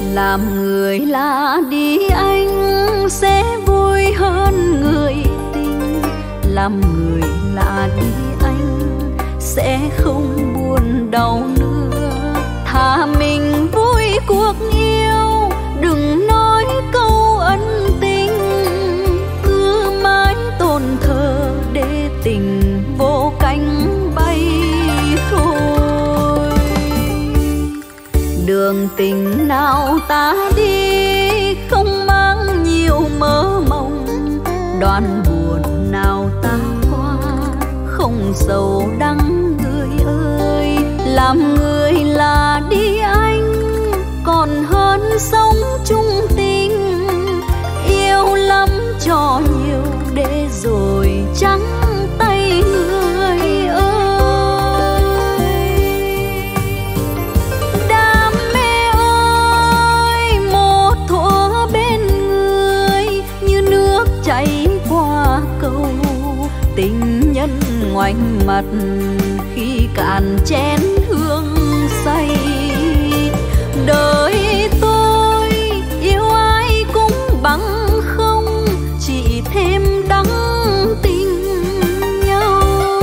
Làm người lạ đi anh sẽ vui hơn người tình. Làm người lạ đi anh sẽ không buồn đau nữa. Thà mình vui cuộc yêu, đừng nói câu ân tình. Cứ mãi tôn thờ để tình vô cánh bay thôi. Đường tình nào ta đi không mang nhiều mơ mộng. Đoạn buồn nào ta qua không sầu đắng người ơi. Làm người là đi anh còn hơn sống chung tình. Yêu lắm cho nhiều để rồi trắng tay người ơi. Đam mê ơi một thuở bên người như nước chảy qua cầu. Tình nhân ngoảnh mặt khi cạn chén hương say. Đời tôi yêu ai cũng bằng không, chỉ thêm đắng tình nhau.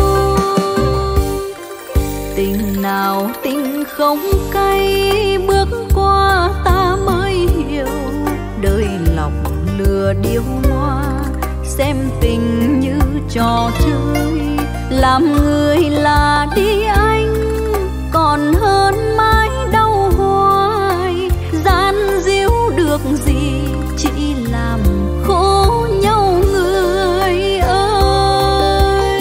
Tình nào tình không cay, bước qua ta mới hiểu. Đời lọc lừa điêu ngoa, xem tình như trò chơi. Làm người là đi anh còn hơn mãi đau hoài. Gian díu được gì chỉ làm khổ nhau người ơi.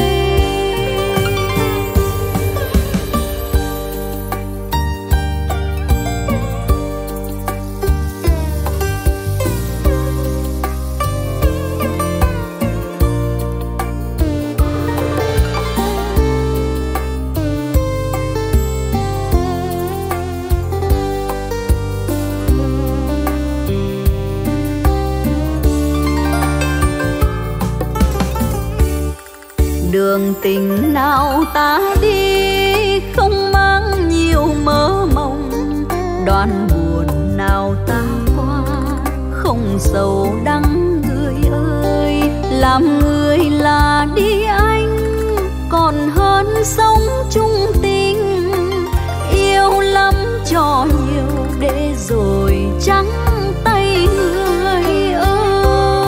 Đường tình nào ta đi không mang nhiều mơ mộng. Đoạn buồn nào ta qua không sầu đắng người ơi. Làm người là đi anh còn hơn sống chung tình. Yêu lắm cho nhiều để rồi trắng tay người ơi.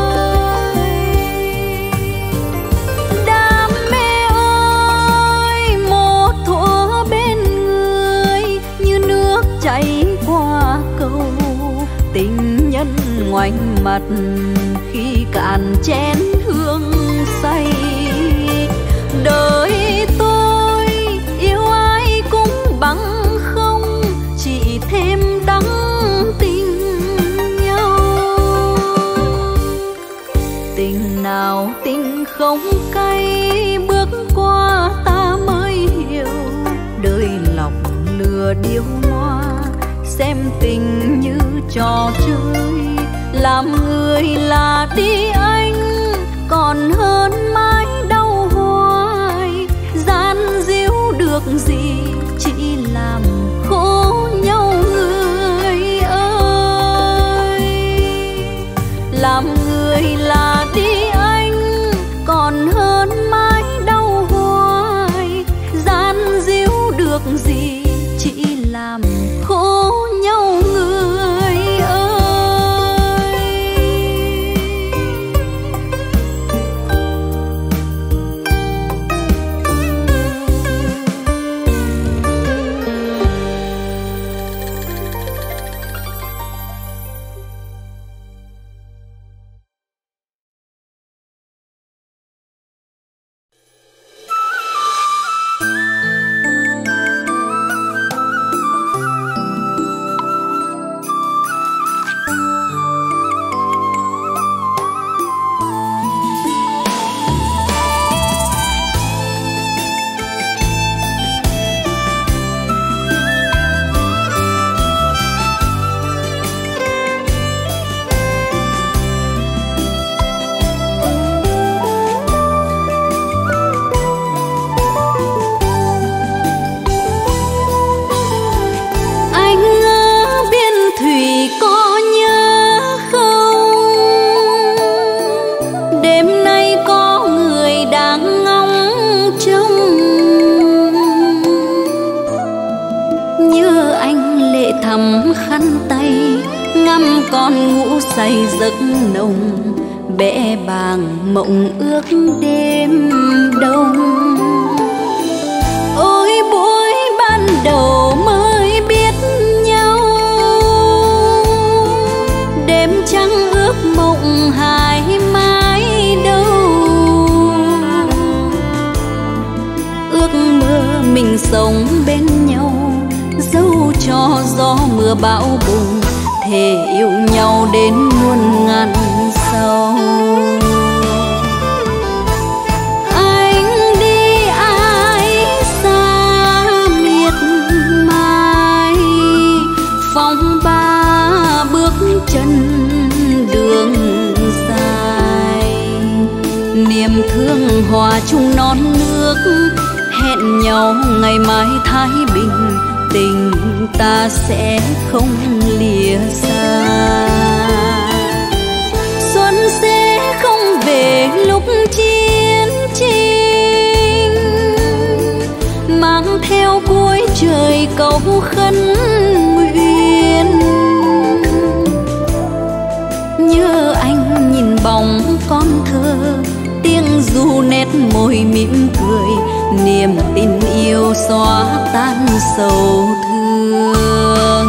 Chảy qua cầu tình nhân ngoảnh mặt khi cạn chén hương say. Đời tôi yêu ai cũng bằng không, chỉ thêm đắng tình nhau. Tình nào tình không cay, bước qua ta mới hiểu. Đời lọc lừa điêu ngoa, xem tình như trò chơi. Làm người là đi anh còn hơn mãi đau hoài. Gian díu được gì chỉ làm khổ nhau người ơi. Làm người là đi anh còn hơn mãi đau hoài. Gian díu được gì chỉ làm khổ nhau người ơi. cầm khăn tay ngắm con ngủ say giấc nồng, bẽ bàng mộng ước đêm đông. Ôi buổi ban đầu mới biết nhau, đêm trăng ước mộng hai mái đâu. Ước mơ mình sống bên nhau, dẫu cho gió mưa bão bùng, thề yêu nhau đến muôn ngàn sau. Anh đi ai xa miệt mài, phong ba bước chân đường dài. Niềm thương hòa chung non nước, hẹn nhau ngày mai thái bình, tình ta sẽ không lìa xa. Xuân sẽ không về lúc chiến tranh, mang theo cuối trời câu khấn nguyện. Nhớ anh nhìn bóng con thơ, tiếng ru nét môi mỉm cười, niềm tin yêu xóa tan sầu thương.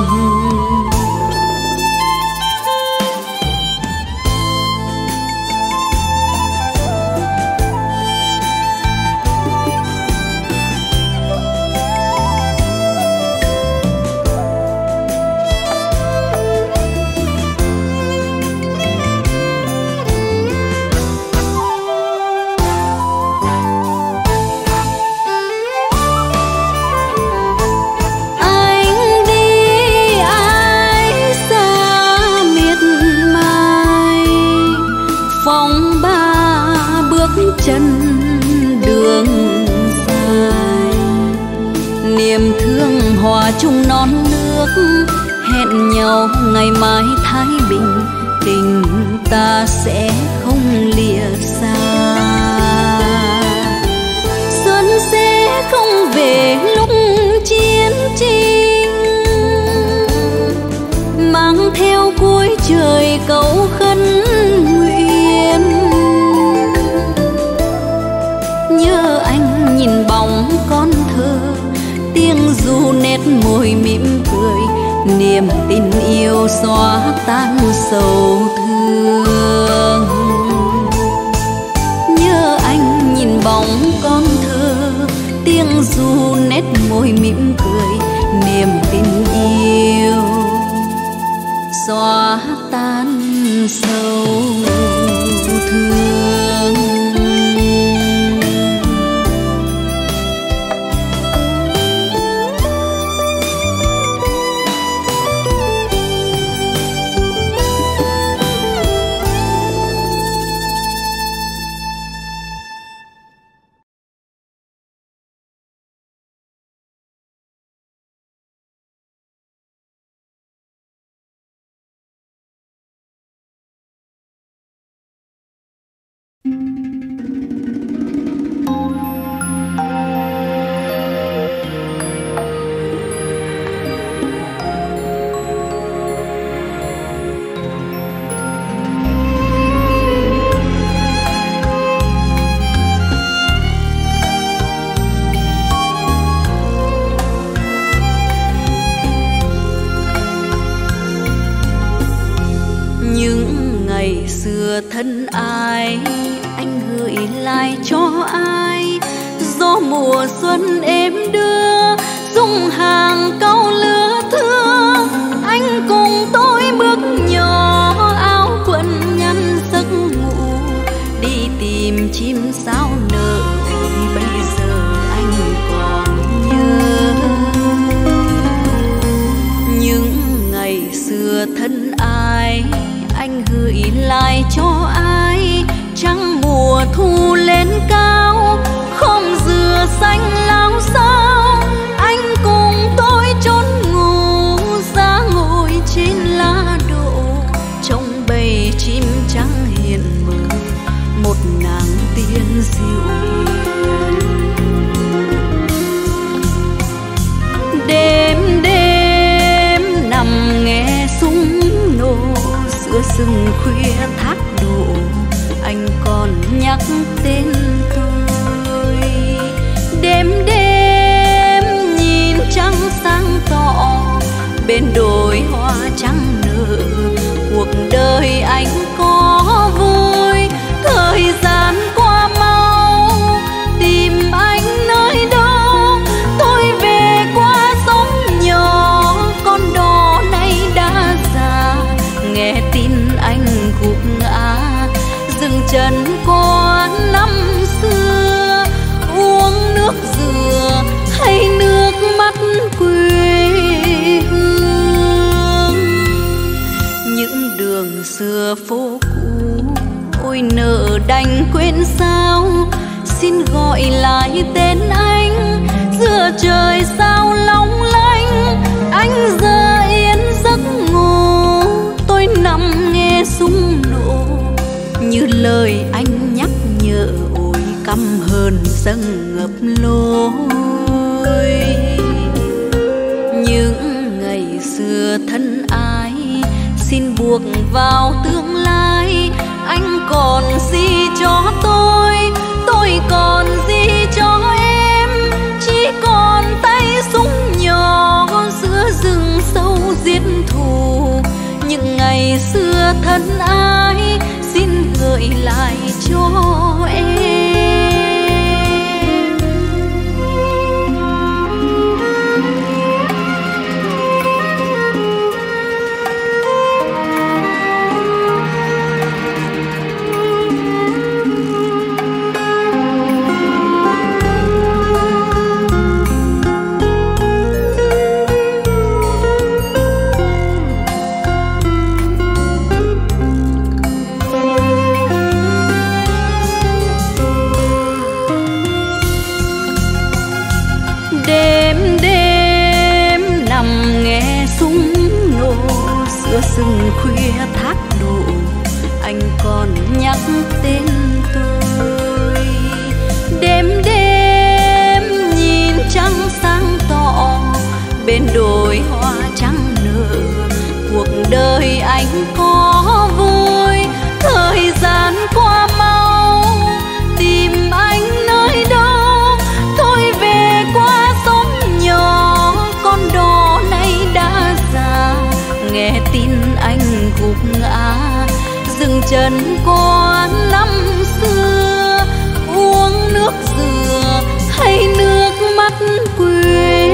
Chân đường dài, niềm thương hòa chung non nước, hẹn nhau ngày mai thái bình, tình ta sẽ không lìa xa. Xuân sẽ không về lúc chiến tranh, mang theo cuối trời câu khấn nguyện. Nhớ anh nhìn bóng con thơ, tiếng ru nét môi mỉm cười, niềm tin yêu xóa tan sầu thương. Nhớ anh nhìn bóng con thơ, tiếng ru nét môi mỉm cười, niềm tin yêu xóa tan sầu thương. Thân ai anh gửi lại cho ai, gió mùa xuân êm đưa dung hàng câu lứa thương. Anh cùng tôi bước nhỏ áo quần nhăn giấc ngủ, đi tìm chim sao nở thì bây giờ anh còn nhớ. Những ngày xưa thân ai anh gửi lại cho ai, trăng mùa thu lên cao không dừa xanh lao sao. Anh cùng tôi trốn ngủ ra ngồi trên lá đổ, trong bầy chim trắng hiền mờ một nàng tiên dịu hiền. Đêm đêm nằm sừng khuya thác đổ, anh còn nhắc tên tôi. Đêm đêm nhìn trăng sáng tỏ, bên đồi hoa trắng nở, cuộc đời anh có vui. Thời gian qua mau, tìm anh nơi đâu, tôi về qua sóng nhỏ, con đò nay đã già. Nghe tin anh gục ngã, dừng chân quán năm xưa, uống nước dừa hay nước mắt quê hương. Những đường xưa phố cũ, ôi nợ đành quên sao. Xin gọi lại tên anh, giữa trời sao long lanh. Anh giờ yên giấc ngủ, tôi nằm nghe súng nổ, như lời anh nhắc nhở. Ôi căm hờn dâng ngập lối. Những ngày xưa thân ái, xin buộc vào tương lai. Anh còn gì cho tôi còn gì cho em. Chỉ còn tay súng nhỏ giữa rừng sâu giết thù. Những ngày xưa thân ái, xin gợi lại cho em. Sừng khuya thác đổ, anh còn nhắc tên tôi. Đêm đêm nhìn trăng sáng tỏ, bên đồi hoa trắng nở, cuộc đời anh có vui. Thời gian qua mau, tìm anh nơi đâu, thôi về qua sóng nhỏ, con đò nay đã già. Nghe tin anh gục ngã, dừng chân quán năm xưa, uống nước dừa hay nước mắt quê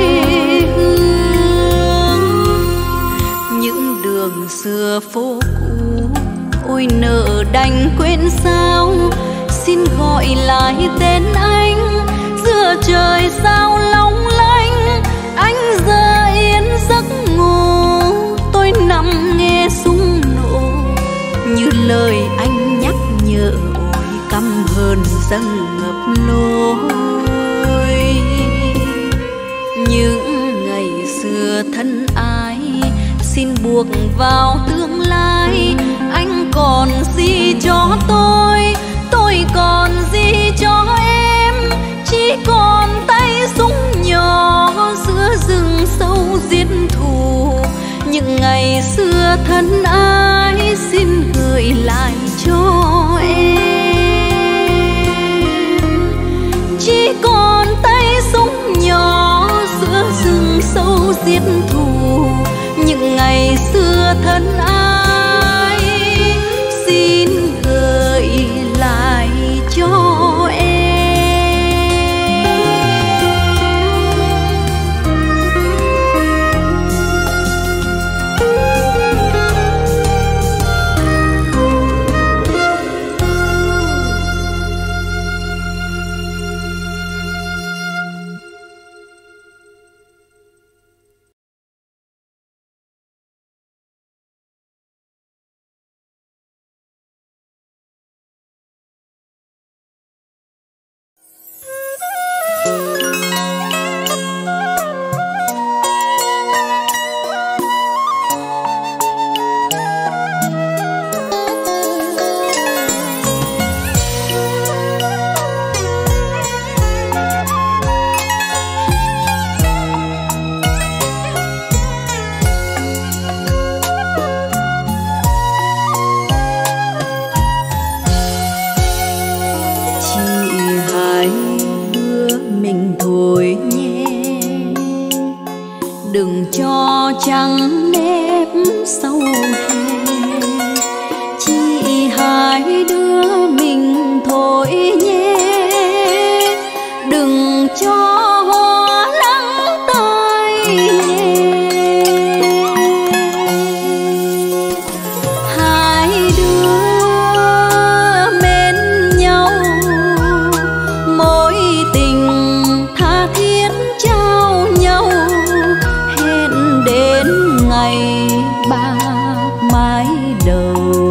hương. Những đường xưa phố cũ, ôi nợ đành quên sao. Xin gọi lại tên anh, giữa trời sao long lanh. Anh giờ yên giấc ngủ, tôi nằm nghe súng nổ, như lời anh nhắc nhở. Ôi căm hờn dâng ngập lối. Những ngày xưa thân ái, xin buộc vào tương lai. Anh còn gì cho tôi còn gì cho em. Chỉ còn tay súng nhỏ giữa rừng sâu giết thù. Những ngày xưa thân ái, xin gửi lại cho em. Chỉ còn tay súng nhỏ giữa rừng sâu giết thù. Những ngày xưa thân ái, xin gửi lại cho đừng cho trắng nếp sau hè. Chị hai đứa mình thôi nhé, đừng cho hoa lắng tai nghe. Hai đứa mến nhau, mối tình tha thiết trao nhau, hẹn đến ngày bạc mái đầu.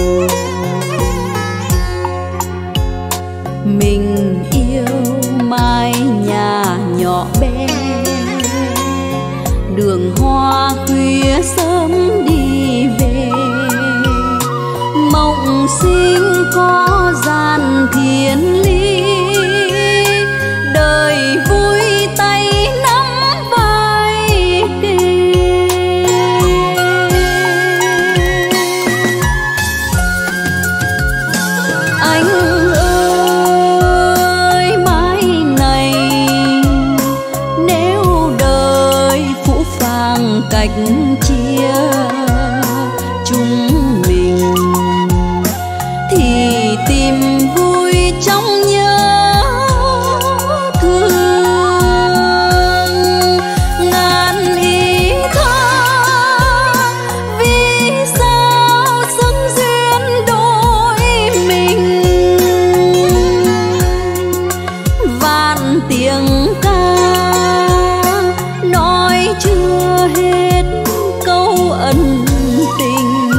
Mình yêu mái nhà nhỏ bé, đường hoa khuya sớm đi về. Mộng sinh có gian thiên lý, đời vui tay nắm vai kề. Anh ơi mái này, nếu đời phũ phàng cách chia chúng mình, thì tìm vui trong nhớ thương. Ngàn ý thơ vì sao sức duyên đôi mình, vạn tiếng ca nói chưa hết câu ân tình.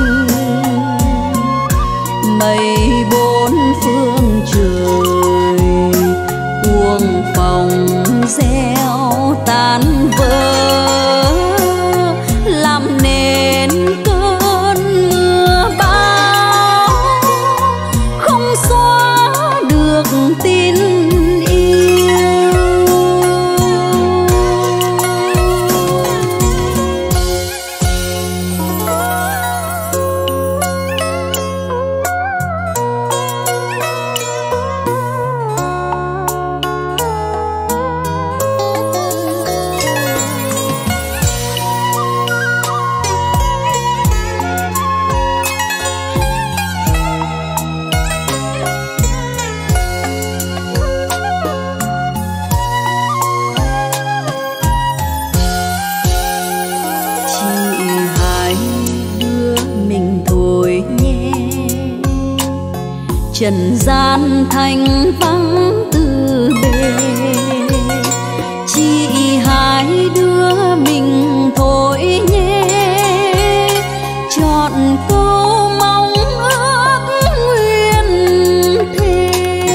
Mây bốn phương trời cuồng phòng gieo tan vỡ, làm nên cơn mưa bão không xóa được tin yêu. Trần gian thanh vắng từ bề, chị hai đứa mình thôi nhé. Chọn câu mong ước nguyên thề,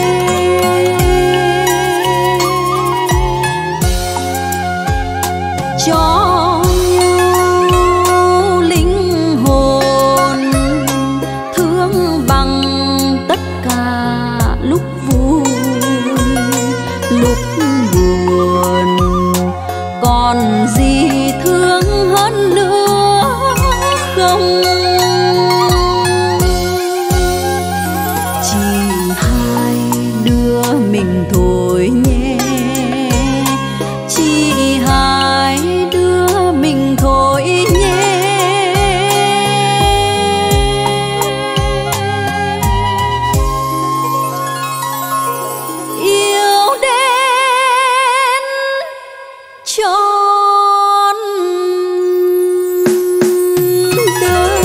cho nhau linh hồn thương bằng tất cả lúc vui lúc buồn. Còn gì thương hơn nữa không? Chỉ hai đứa mình thôi nhé, chỉ hai đứa mình thôi nhé. Yêu đến trọn đời.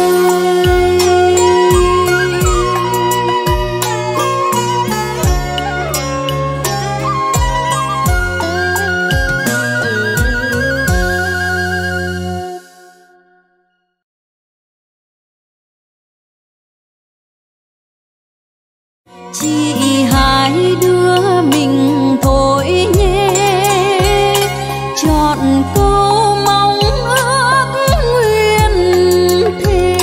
Chỉ hai đứa mình thôi nhé, chọn câu mong ước nguyên thề.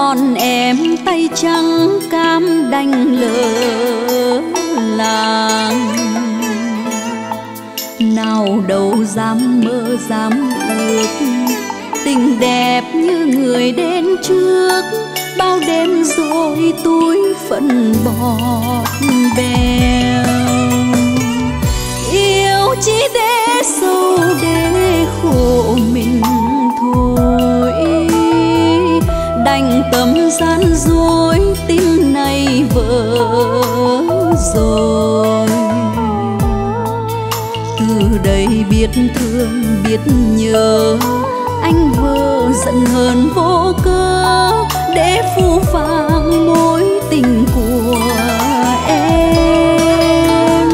còn em tay trắng cam đành lỡ làng. Nào đâu dám mơ dám ước, tình đẹp như người đến trước, bao đêm rồi túi phận bọt bèo. Yêu chỉ để sâu để khổ mình thôi, đành tâm gian dối tim này vỡ rồi. Từ đây biết thương biết nhớ, anh vợ giận hờn vô cớ để phũ phàng mối tình của em.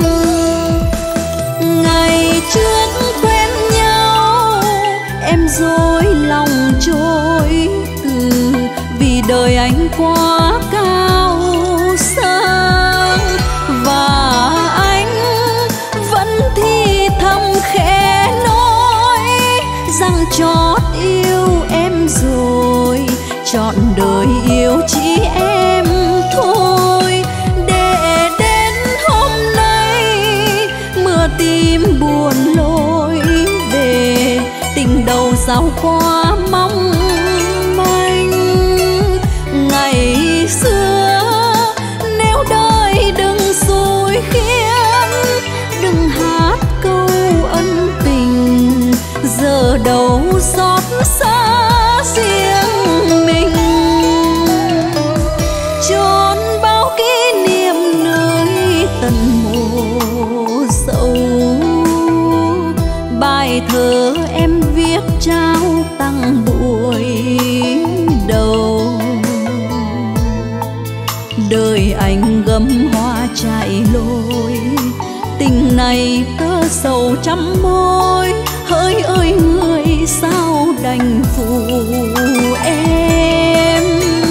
Ngày trước quen nhau em dối lòng trôi từ, vì đời anh quá cao sang và anh vẫn thì thầm khẽ nói rằng chót yêu em rồi, trọn đời yêu chỉ em thôi. Để đến hôm nay mưa tim buồn lối về, tình đầu sao quá mong manh. Ngày xưa nếu đời đừng xui khiến, đừng hát câu ân tình, giờ đâu xót xa riêng mình. Chôn bao kỷ niệm nơi tận mộ sâu, bài thơ em viết trao tặng buổi đầu. Đời anh gấm hoa chạy lối, tình này tơ sầu trăm mối. Hỡi ơi người sao đành phụ em.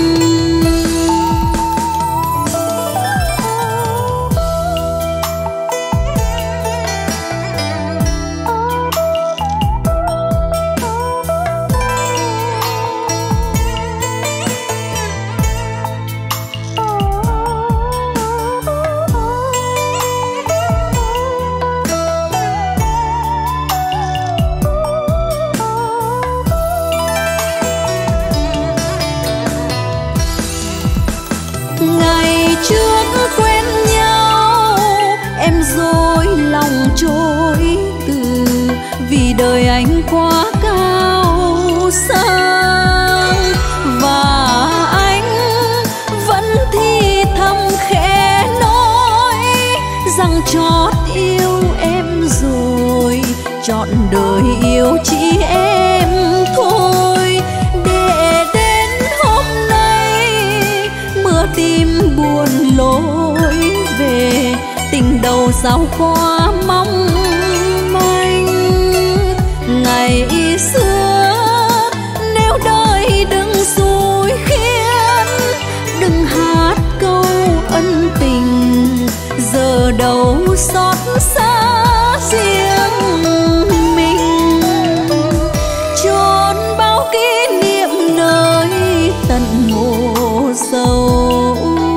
Ngày trước quen nhau em dối lòng trôi từ, vì đời anh quá cao sang và anh vẫn thì thầm khẽ nói rằng chót yêu em rồi, trọn đời yêu chỉ em thôi. Để đến hôm nay mưa tim buồn lối về, tình đầu sao quá mong manh. Ngày xưa nếu đời đừng xui khiến, đừng hát câu ân tình, giờ đâu xót xa riêng mình. Chôn bao kỷ niệm nơi tận mộ sâu,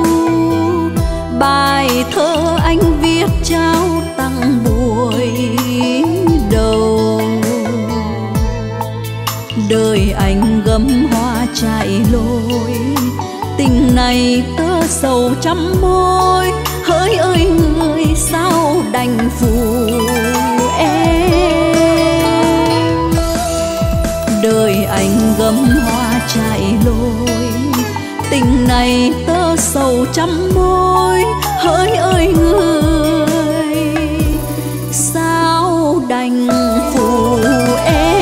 bài thơ anh viết trao tặng buổi đầu. Đời anh gấm hoa chạy lối, tình này tơ sầu trăm mối. Hỡi ơi người sao đành phụ em. Đời anh gấm hoa chạy lối, tình này tơ sầu trăm mối. Hỡi ơi người sao đành phụ em.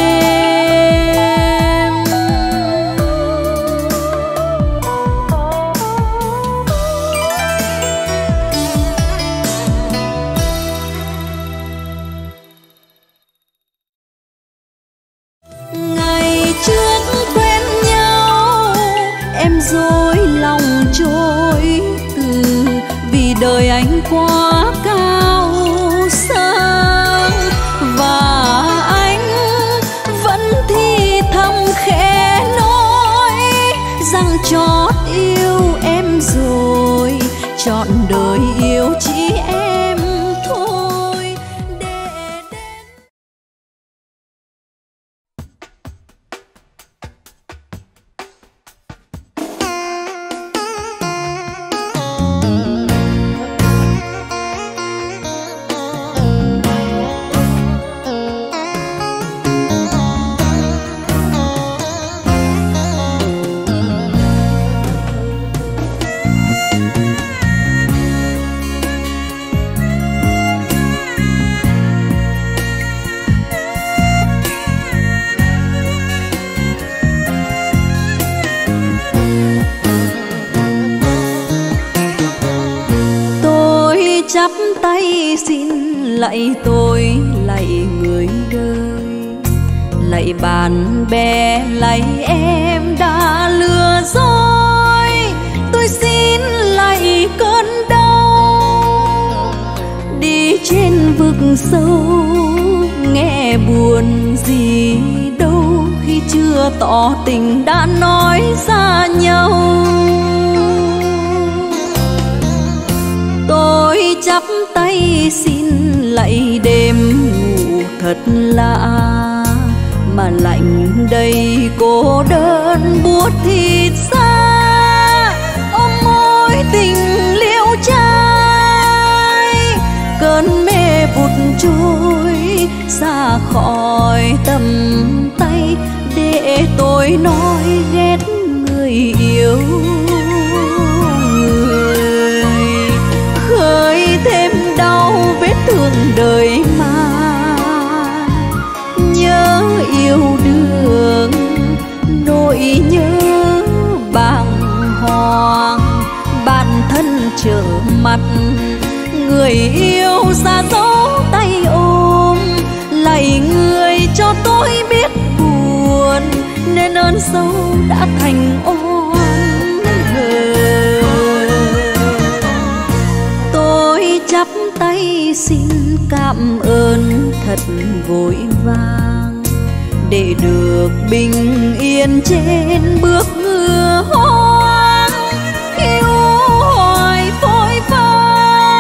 Ngày trước quen nhau em dối lòng trôi từ, vì đời anh quá cao sang và anh vẫn thì thầm khẽ nói rằng chót yêu em rồi, trọn đời yêu chỉ em thôi. Chắp tay xin lạy tôi, lạy người đời, lạy bạn bè, lạy em đã lừa dối. Tôi xin lạy cơn đau đi trên vực sâu, nghe buồn gì đâu khi chưa tỏ tình đã nói xa nhau. Tôi chắp tay xin lạy đêm ngủ thật lạ, mà lạnh đầy cô đơn buốt thịt xa. Ôm mối tình liễu trai, cơn mê vụt trôi xa khỏi tầm tay, để tôi nói ghét người yêu. Khơi thêm đau vết thương đời mà nhớ yêu đương, nỗi nhớ bàng hoàng. Bản thân trở mặt người yêu xa dấu tay ôm, lạy người cho tôi biết buồn, nên ơn sâu đã thành oan hờn. Tôi chắp tay xin cảm ơn thật vội vàng, để được bình yên trên bước ngựa hoang. Hiu hoài phôi pha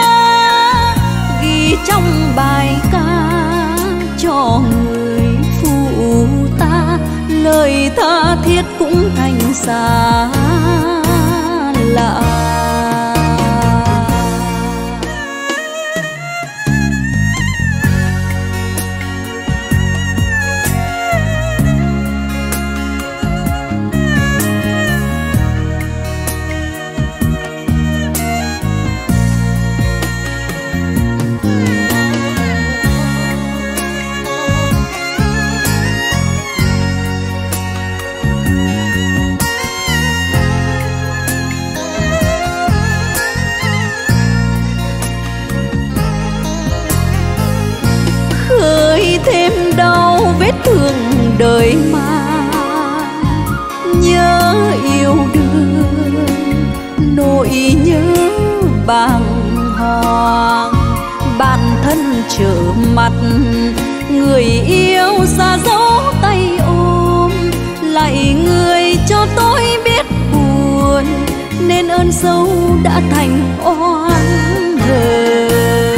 ghi trong bài ca cho người phụ ta, lời tha thiết cũng thành xa lạ. Thêm đau vết thương đời mà nhớ yêu đương, nỗi nhớ bàng hoàng. Bản thân trở mặt người yêu xa dấu tay ôm, lạy người cho tôi biết buồn, nên ơn sâu đã thành oan hờn.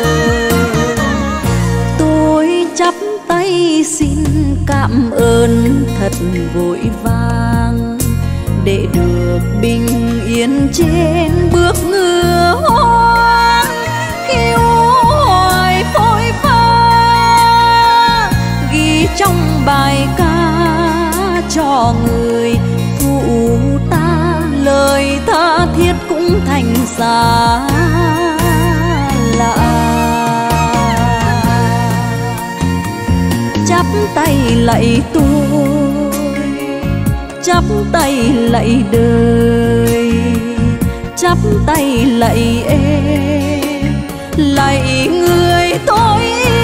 Chắp tay xin cảm ơn thật vội vàng, để được bình yên trên bước ngựa hoang. Khiêu hoài phôi pha ghi trong bài ca cho người phụ ta, lời tha thiết cũng thành xa lạ. Chắp tay lạy tôi, chắp tay lạy đời, chắp tay lạy em, lạy người tôi yêu.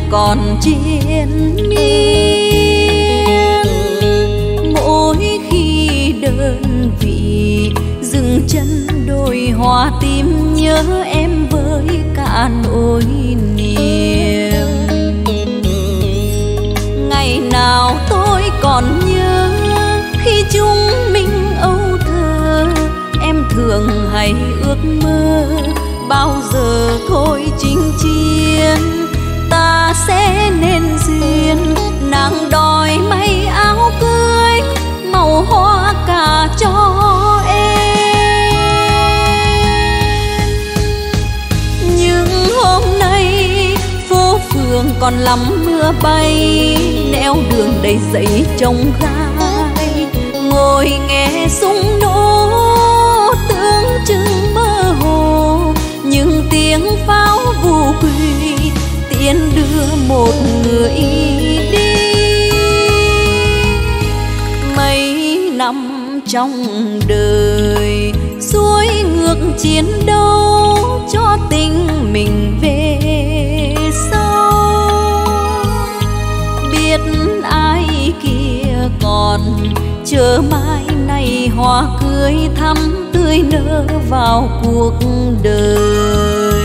còn triền miên. Mỗi khi đơn vị dừng chân đôi hoa tim, nhớ em với cả nỗi niềm. Ngày nào tôi còn nhớ khi chúng mình âu thơ, em thường hay ước mơ bao giờ thôi chinh chiến ta sẽ nên duyên. Nàng đòi may áo cưới màu hoa cà cho em. Nhưng hôm nay phố phường còn lắm mưa bay, nẻo đường đầy giấy trông gai. Ngồi nghe súng nổ tưởng chừng mơ hồ, nhưng tiếng pháo vù quỳ tiễn đưa một người đi. Mấy năm trong đời xuôi ngược chiến đấu cho tình mình về sau. Biết ai kia còn chờ mai này hoa cưới thắm tươi nở vào cuộc đời.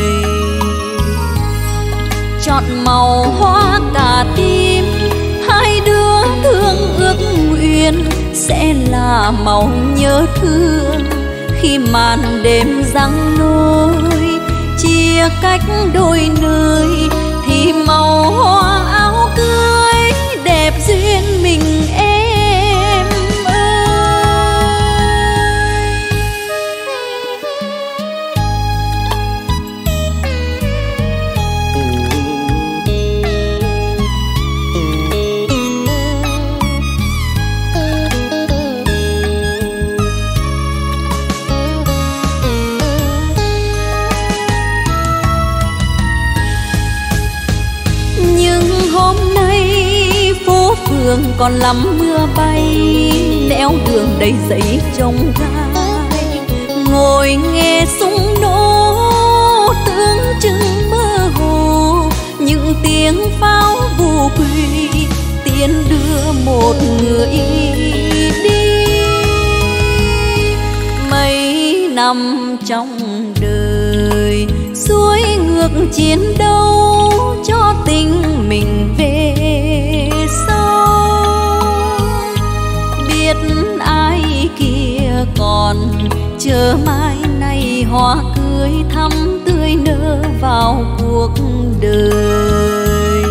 Chọn màu hoa cà tím, hai đứa thương ước nguyện sẽ là màu nhớ thương. Khi màn đêm giăng lối chia cách đôi nơi, thì màu hoa áo cưới đẹp duyên mình em ơi. Nhưng hôm nay phố phường còn lắm mưa bay, nẻo đường đầy giấy trông gai. Ngồi nghe súng nổ tưởng chừng mơ hồ, những tiếng pháo vù quỳ tiễn đưa một người đi. Mấy năm trong đời xuôi ngược chiến đấu cho tình mình về sau. Biết ai kia còn chờ mai này hoa cưới thắm tươi nở vào cuộc đời.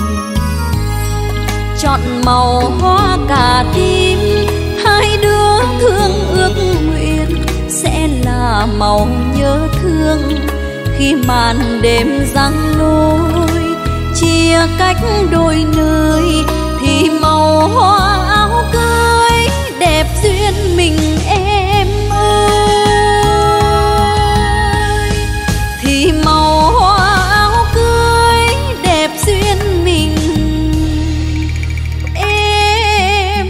Chọn màu hoa cà tím, hai đứa thương ước nguyện sẽ là màu nhớ thương. Khi màn đêm giăng lối chia cách đôi nơi, thì màu hoa áo cưới đẹp duyên mình em ơi. Thì màu hoa áo cưới đẹp duyên mình em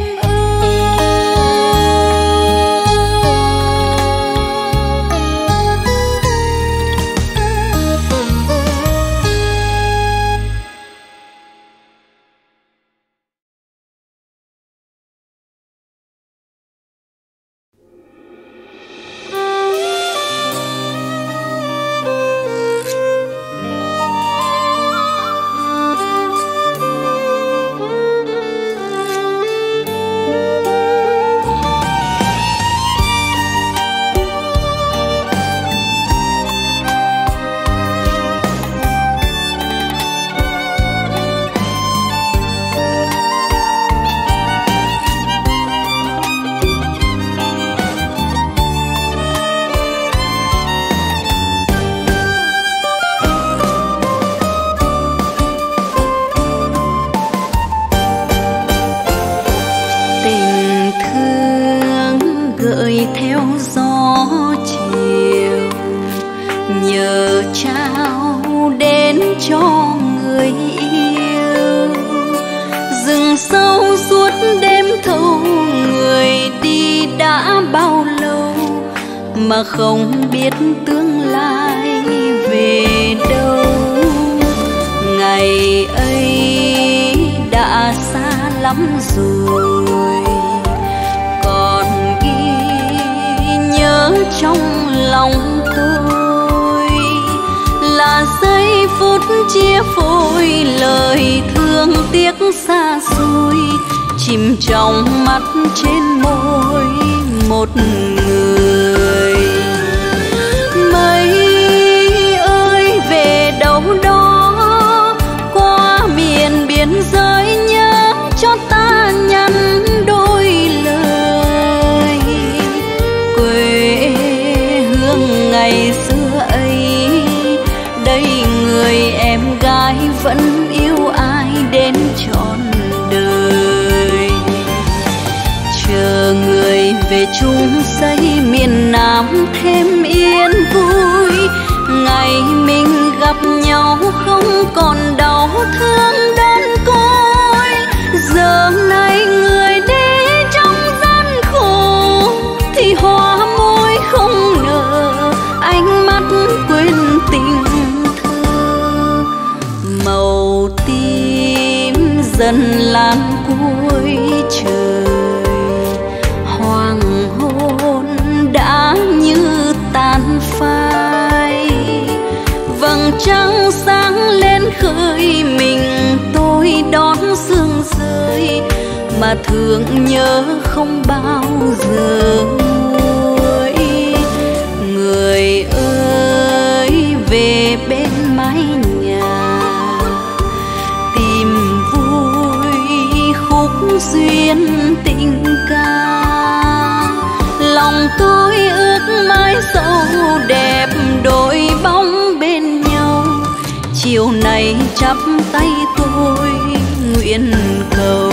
mà không biết tương lai về đâu. Ngày ấy lắm rồi, còn ghi nhớ trong lòng tôi là giây phút chia phôi, lời thương tiếc xa xôi chìm trong mắt trên môi một người. Mây ơi về đâu đó qua miền biên giới, nhớ cho ta nhắn đôi lời quê hương ngày xưa ấy. Đây người em gái vẫn yêu ai đến trọn đời, chờ người về chung xây miền Nam thêm yên vui. Ngày mình gặp nhau không còn đau thương đơn côi, giờ này người đi trong gian khổ thì hoa môi không nở, ánh mắt quên tình thơ. Màu tím dần lan cuối trời, hoàng hôn đã như tàn phai, vầng trăng sáng lên khơi mình tôi đón sương rơi, mà thương nhớ không bao giờ nguôi. Người ơi về bên mái nhà tìm vui khúc duyên tình ca, lòng tôi ước mãi sâu đẹp đôi bóng bên nhau. Chiều nay chắp tay tôi nguyện cầu,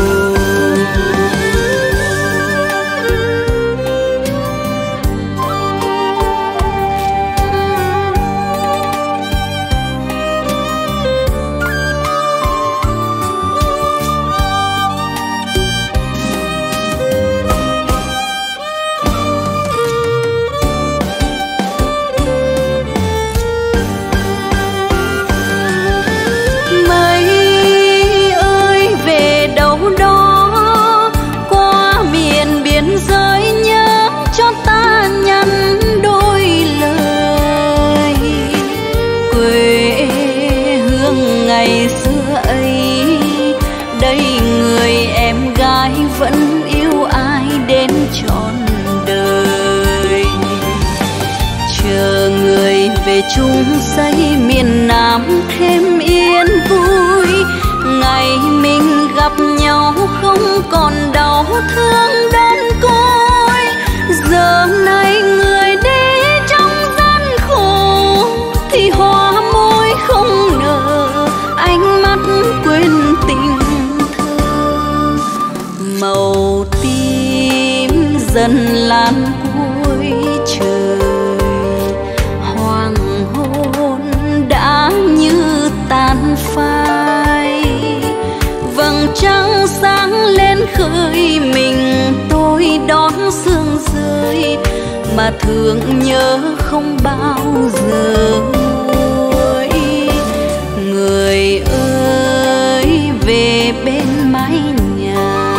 ngày xưa ấy. Đây người em gái vẫn yêu ai đến trọn đời, chờ người về chung xây miền Nam thêm yên vui. Ngày mình gặp nhau không còn đau thương đơn côi, giờ này người đi trong gian khổ thì hoa môi không nở, ánh mắt quên tình thơ. Màu tím dần lan cuối trời, hoàng hôn đã như tàn phai, vầng trăng sáng lên khơi mình tôi đón sương rơi, mà thương nhớ không bao giờ nguôi. Người ơi về bên mái nhà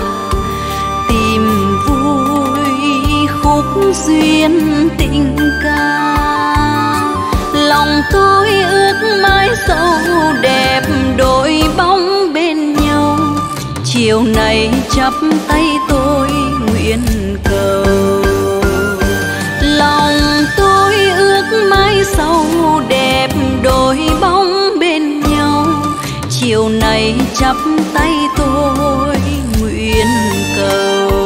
tìm vui khúc duyên tình ca, lòng tôi ước mãi sâu đẹp đôi bóng bên nhau. Chiều nay chắp tay tôi nguyện cầu, lòng tôi ước mãi sâu đẹp đôi bóng bên nhau. Chiều nay chắp tay tôi nguyện cầu.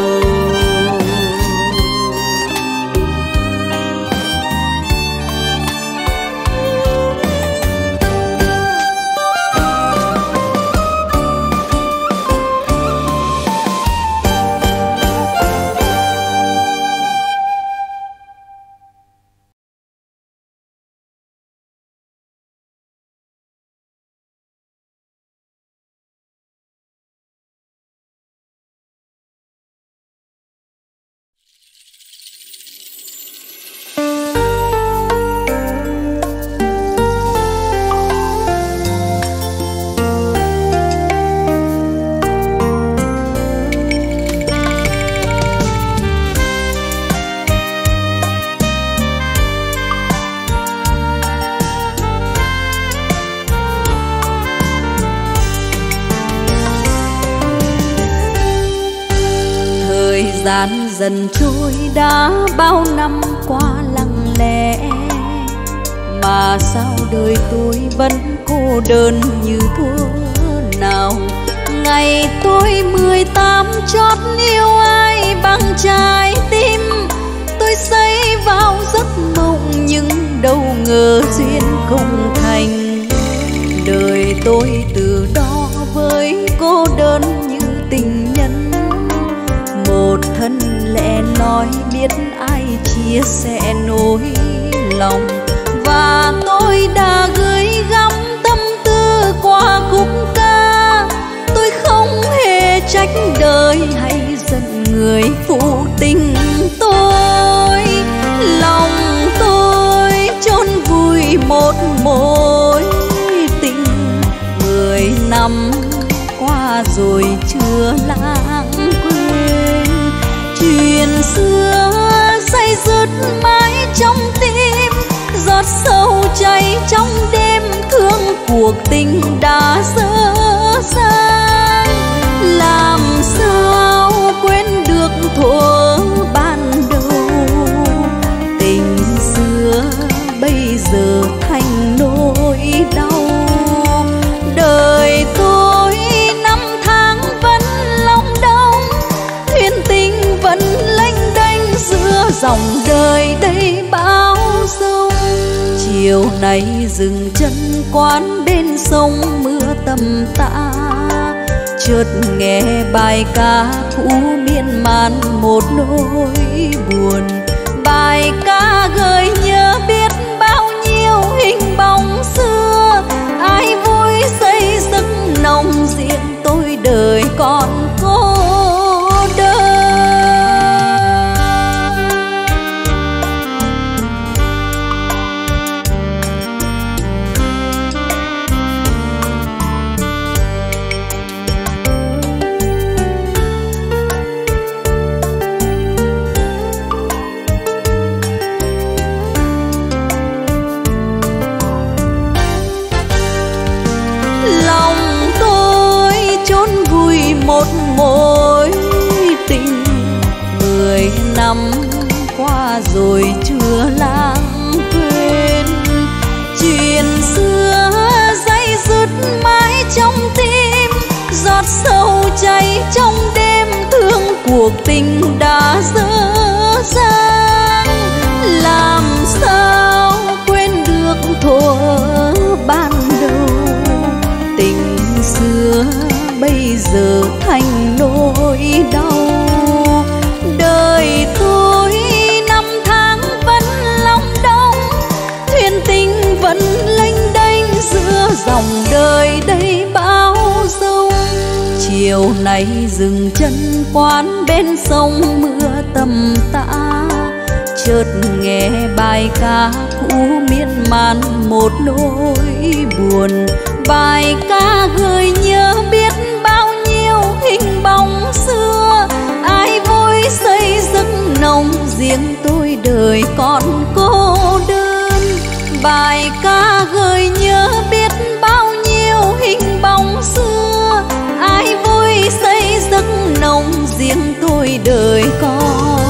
gian dần trôi đã bao năm qua lặng lẽ, mà sao đời tôi vẫn cô đơn như thuở nào. Ngày tôi 18 chót yêu ai bằng trái tim, tôi xây vào giấc mộng nhưng đâu ngờ duyên không thành. Đời tôi từ đó với cô đơn như tình nhân, một thân lẻ loi biết ai chia sẻ nỗi lòng. Và tôi đã gửi gắm tâm tư qua khúc ca, tôi không hề trách đời hay giận người phụ tình tôi. Lòng tôi chôn vùi một mối tình, 10 năm qua rồi chưa lãng quên. Chuyện xưa say dứt mãi trong tim, giọt sâu cháy trong đêm, thương cuộc tình đã dở dang. Làm sao quên được thuở ban đầu, tình xưa bây giờ thành nỗi đau. Đời tôi năm tháng vẫn long đong, thuyền tình vẫn lênh đênh giữa dòng đời đây bão giông. Chiều nay dừng chân quán bên sông mưa tầm tã, chợt nghe bài ca cũ miên man một nỗi buồn. Bài ca gợi nhớ biết bao nhiêu hình bóng xưa, ai vui xây giấc nồng, riêng tôi đời còn cô đơn. Một mối tình 10 năm qua rồi chưa lãng quên. Chuyện xưa day dứt mãi trong tim, giọt sâu cháy trong đêm, thương cuộc tình đã dở dang. Làm sao quên được thuở ban đầu, tình xưa bây giờ thành nỗi đau. Đời tôi năm tháng vẫn long đong, thuyền tình vẫn lênh đênh giữa dòng đời đây bão giông. Chiều nay dừng chân quán bên sông mưa tầm tã, chợt nghe bài ca cũ miên man một nỗi buồn. Bài ca gợi nhớ biết bao nhiêu hình bóng xưa, ai vui xây giấc nồng, riêng tôi đời còn cô đơn. Bài ca gợi nhớ biết bao nhiêu hình bóng xưa, ai vui xây giấc nồng, riêng tôi đời còn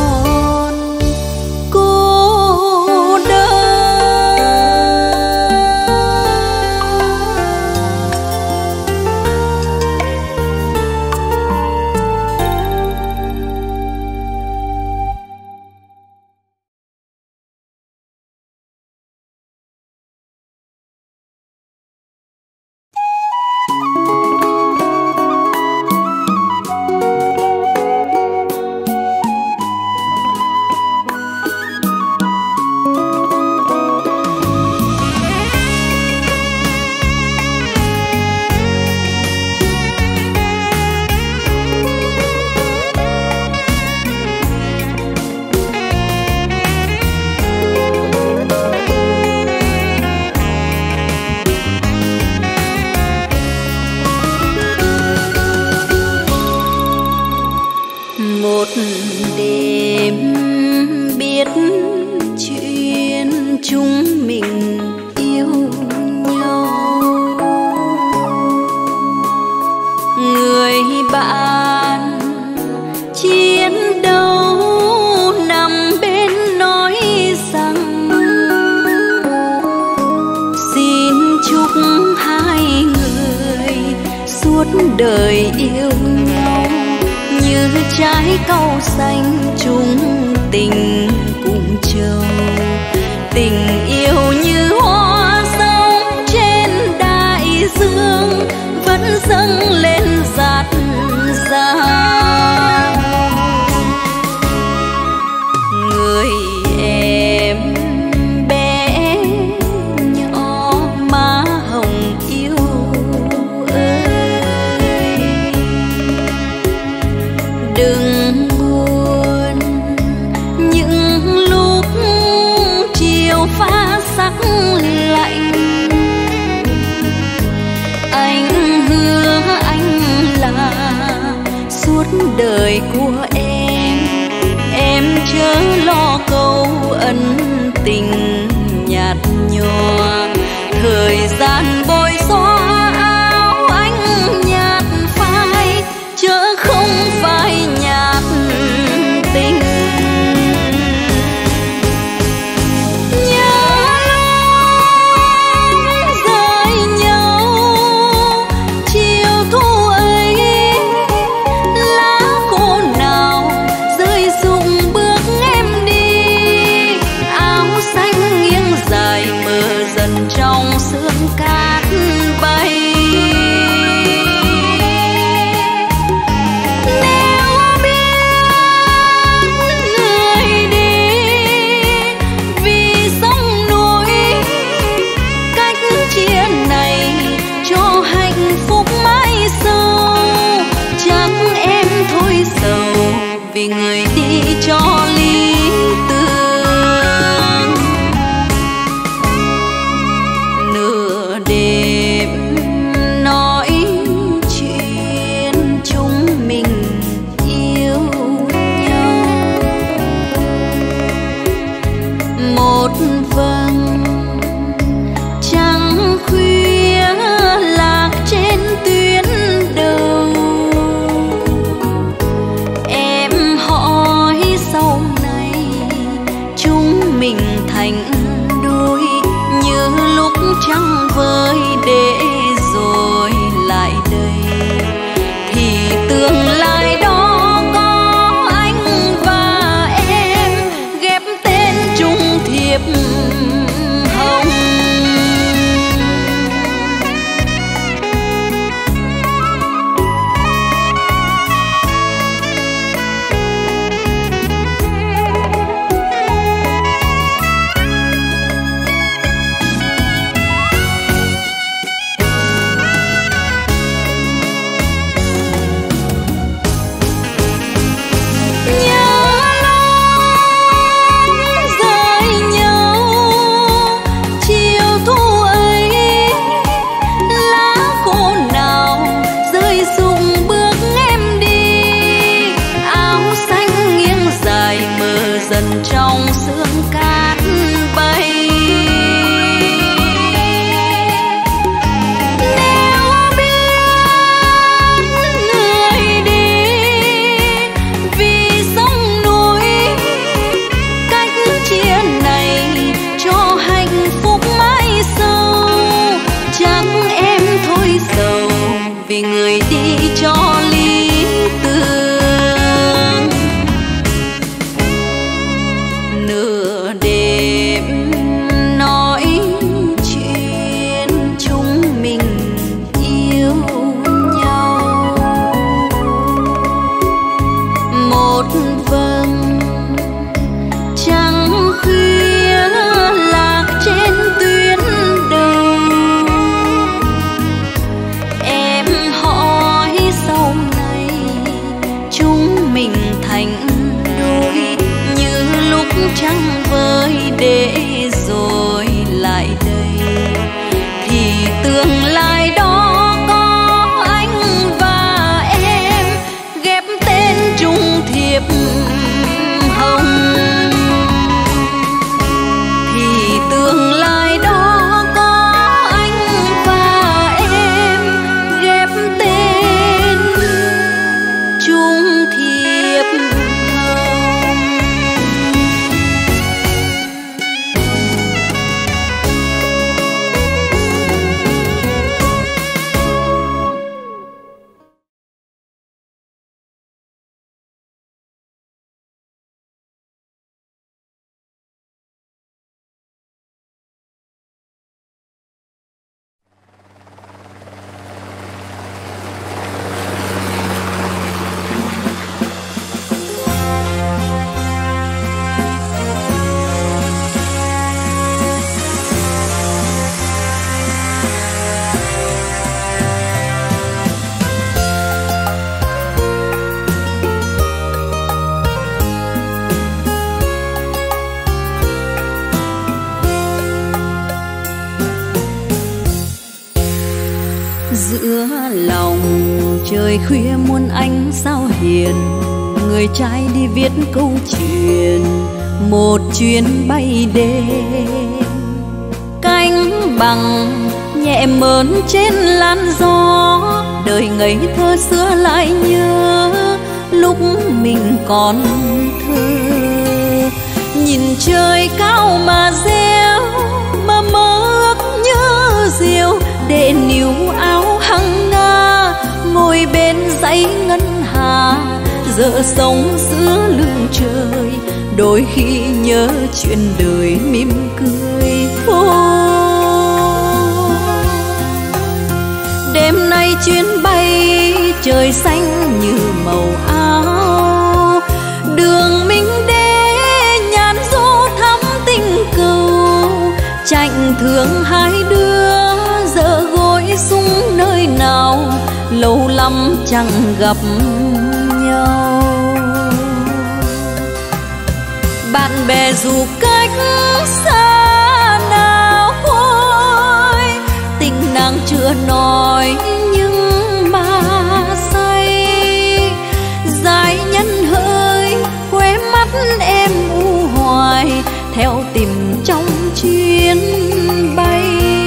suốt đời yêu nhau như trái cau xanh chung tình cùng trầu. Tình yêu như hoa sông trên đại dương vẫn dâng lên dạt dào. Người em bé nhỏ má hồng yêu ơi, đừng buồn những lúc chiều pha sắc lạnh. Anh hứa anh là suốt đời của em chớ lo câu ân tình nhạt nhòa. Thời gian bôi xóa áo anh nhạt phai, chớ không phải nhạt tình. Trong sương cát bay, nếu biết người đi vì sông núi, cách chia này cho hạnh phúc mãi sau. Chắc em thôi sầu vì người đi cho lý tưởng. Đêm nói chuyện chúng mình yêu nhau, một vầng trăng khuya lạc trên tuyến đầu. Em hỏi sau này chúng mình thành đôi như lúc trăng vơi để rồi lại đây, thì tương lai đó có anh và em ghép tên chung thiệp hồng. Trong sương cát bay, nếu biết người đi vì sông núi, cách chia này cho hạnh phúc mãi sau. Chắc em thôi sầu vì người đi cho lý tưởng. Nửa đêm nói chuyện chúng mình yêu nhau, một vầng trăng khuya lạc trên tuyến đầu. Em hỏi sau Giữa lòng trời khuya muôn ánh sao hiền, người trai đi viết câu chuyện một chuyến bay đêm. Cánh bằng nhẹ mơn trên làn gió, đời ngây thơ xưa lại nhớ lúc mình còn thơ. Nhìn trời cao mà reo, mà mơ ước nhớ diều, để níu áo hằng nga ngồi bên dãy ngân hà, dở sông giữa lưng trời, đôi khi nhớ chuyện đời mỉm cười thôi. Đêm nay chuyến bay trời xanh như màu áo, đường minh đế nhàn dỗ thắm tình cầu, chạnh thương hai đứa dở gối súng nơi nào, lâu lắm chẳng gặp nhau. Bạn bè dù cách xa nào thôi, tình nàng chưa nói nhưng mà say. Dài nhân hỡi khóe mắt em u hoài, theo tìm trong chuyến bay.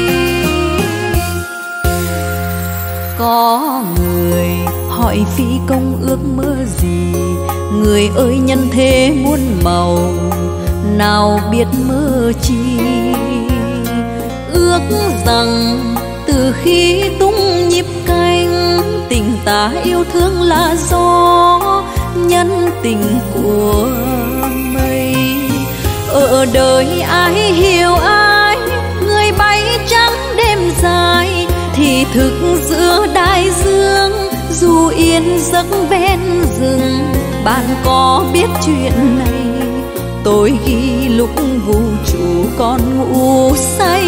Có người hỏi phi công ước mơ gì, người ơi nhân thế muôn màu, nào biết mơ chi. Ước rằng từ khi tung nhịp canh, tình ta yêu thương là do nhân tình của mây. Ở đời ai hiểu ai, người bay trắng đêm dài, thì thức giữa đại dương, dù yên giấc ven rừng. Bạn có biết chuyện này, tôi ghi lúc vũ trụ còn ngủ say.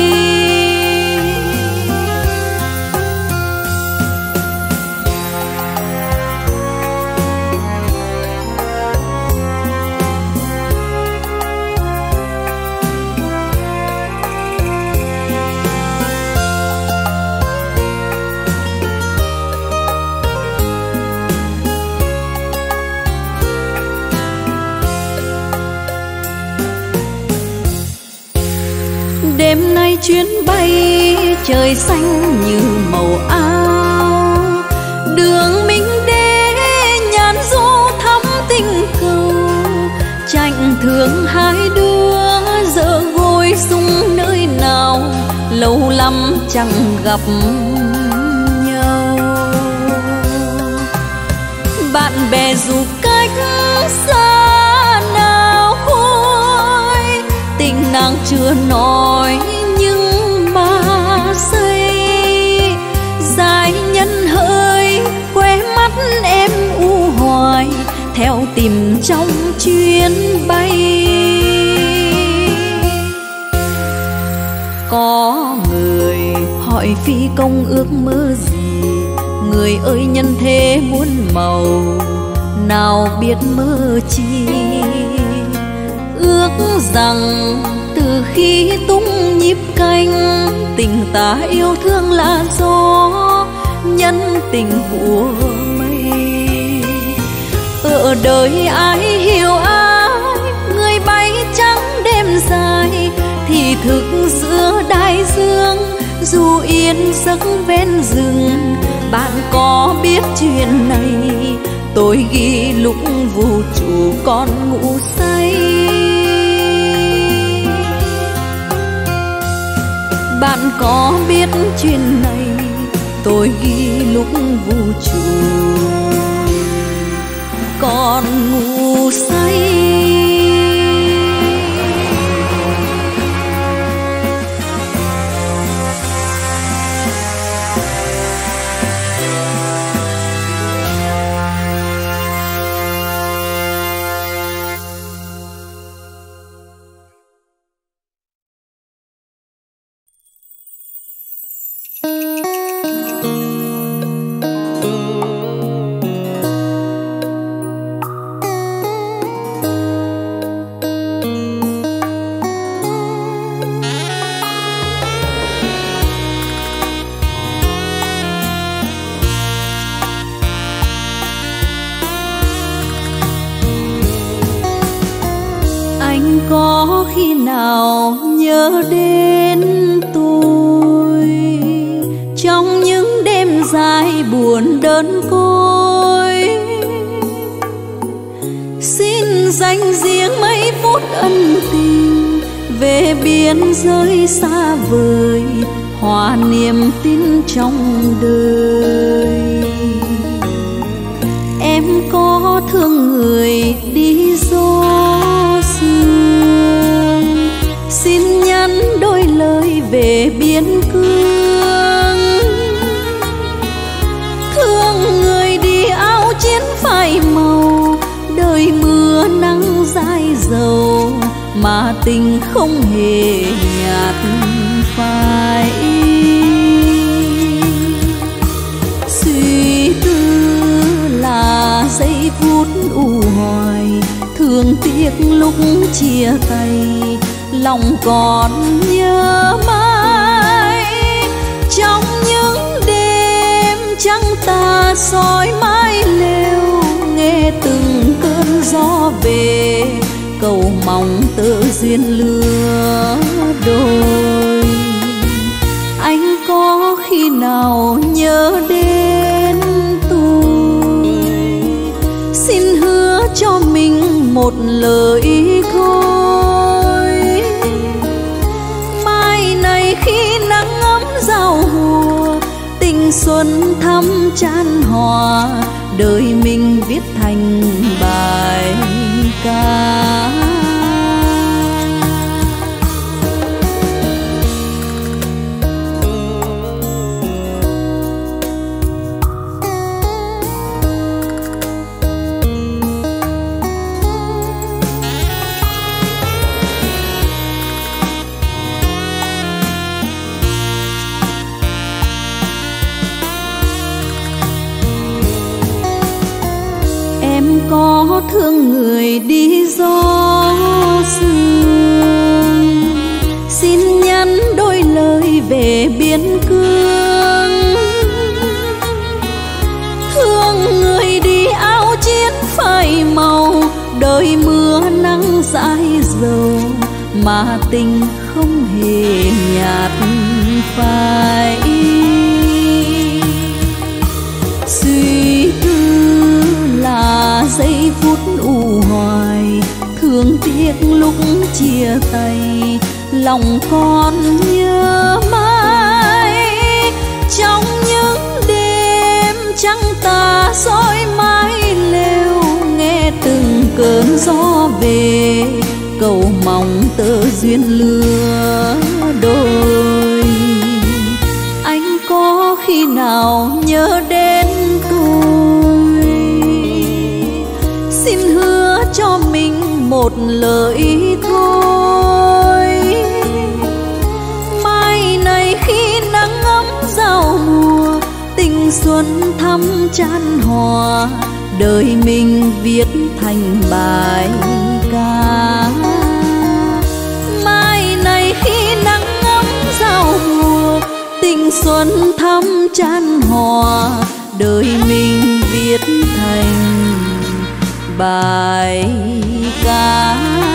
Đêm nay chuyến bay trời xanh như màu áo, đường minh đế nhàn dỗ thắm tình cầu, chạnh thương hai đứa dở gối súng nơi nào, lâu lắm chẳng gặp nhau. Bạn bè dù cách xa nào khôi, tình nàng chưa nói nhưng mà say. Dài nhân hỡi khóe mắt em u hoài, theo tìm trong chuyến bay. Có người hỏi phi công ước mơ gì, người ơi nhân thế muôn màu, nào biết mơ chi. Ước rằng từ khi tung nhịp canh, tình ta yêu thương là do nhân tình của mây. Ở đời ai hiểu ai, người bay trắng đêm dài, thì thức giữa đại dương, dù yên giấc ven rừng. Bạn có biết chuyện này, tôi ghi lúc vũ trụ còn ngủ say. Bạn có biết chuyện này, tôi ghi lúc vũ trụ còn ngủ say. khi nào nhớ đến tôi trong những đêm dài buồn đơn côi. Xin dành riêng mấy phút ân tình về biên giới xa vời, hòa niềm tin trong đời. Em có thương người đi gió sương, xin nhắn đôi lời về biên cương. Thương người đi áo chiến phai màu, đời mưa nắng dãi dầu, mà tình không hề nhạt phai. Suy tư là giây phút u hoài, thương tiếc lúc chia tay, lòng còn nhớ mãi. Trong những đêm trắng ta soi mái lều, nghe từng cơn gió về, cầu mong tơ duyên lứa đôi. Anh có khi nào nhớ đến tôi, xin hứa cho mình một lời thôi. Mai này khi nắng ấm giao mùa, tình xuân thắm chan hòa, đời mình viết thành bài ca. Có thương người đi gió sương, xin nhắn đôi lời về biên cương. Thương người đi áo chiến phai màu, đời mưa nắng dãi dầu, mà tình không hề nhạt phai. Suy tư là giây phút u hoài, thương tiếc lúc chia tay, lòng còn nhớ mãi. Trong những đêm trắng ta soi mái lều, nghe từng cơn gió về, cầu mong tơ duyên lứa đôi. Anh có khi nào nhớ đến tôi, xin hứa cho mình một lời thôi. Mai này khi nắng ấm giao mùa, tình xuân thắm chan hòa, đời mình viết thành bài ca. Mai này khi nắng ấm giao mùa, tình xuân thắm chan hòa, đời mình viết thành bài ca.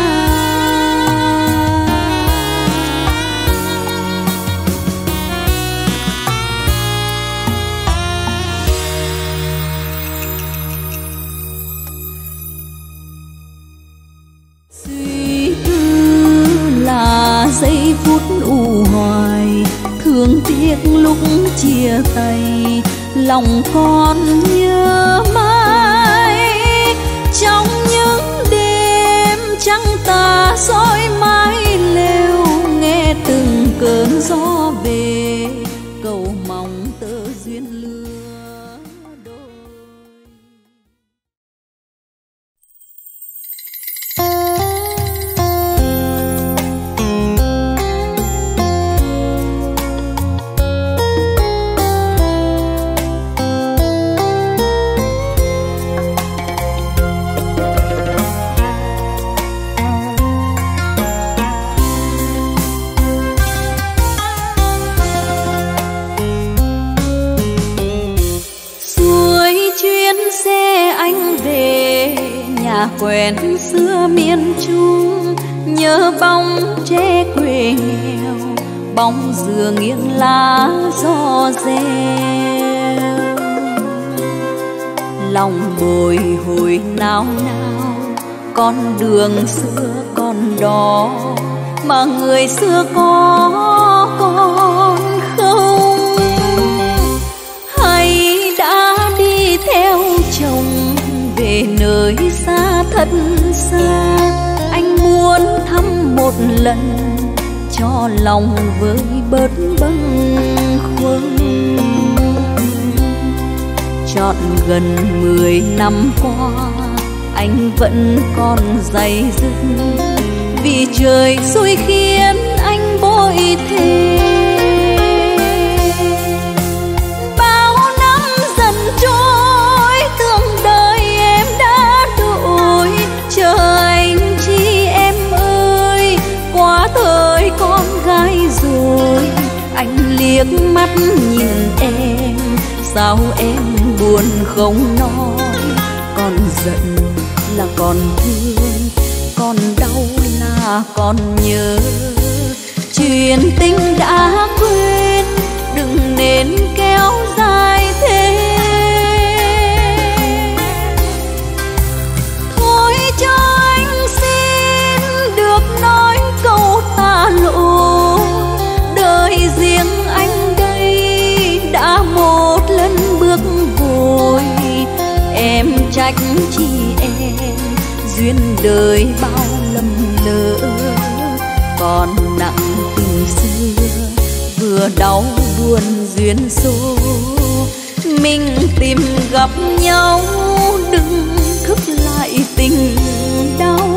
Suy tư là giây phút u hoài, thương tiếc lúc chia tay, lòng còn nhớ mãi. Trong những đêm trắng ta soi mái lều, nghe từng cơn gió về, cầu mong tơ duyên lứa đôi. Quen xưa miền Trung, nhớ bóng tre quê nghèo, bóng dừa nghiêng lá gió reo. Lòng bồi hồi nao nao, con đường xưa còn đó mà người xưa có con không? Hay đã đi theo chồng về nơi xa thật xa? Anh muốn thăm một lần cho lòng vơi bớt bâng khuâng. Trọn gần 10 năm qua anh vẫn còn day dứt, vì trời xui khiến anh bội thề. Bao năm dần trôi, tưởng đời em đã đổi, chờ anh chi em ơi, quá thời con gái rồi. Anh liếc mắt nhìn em, sao em buồn không nói? Còn giận là còn thương, còn đau là còn nhớ. Chuyện tình đã quên, đừng nên kéo dài thế. Thôi cho anh xin được nói câu ta lộ, đời riêng anh đây đã một lần bước vội. Em trách chi em, duyên đời bao lầm lỡ, còn nặng tình xưa vừa đau buồn duyên số. Mình tìm gặp nhau, đừng thức lại tình đau.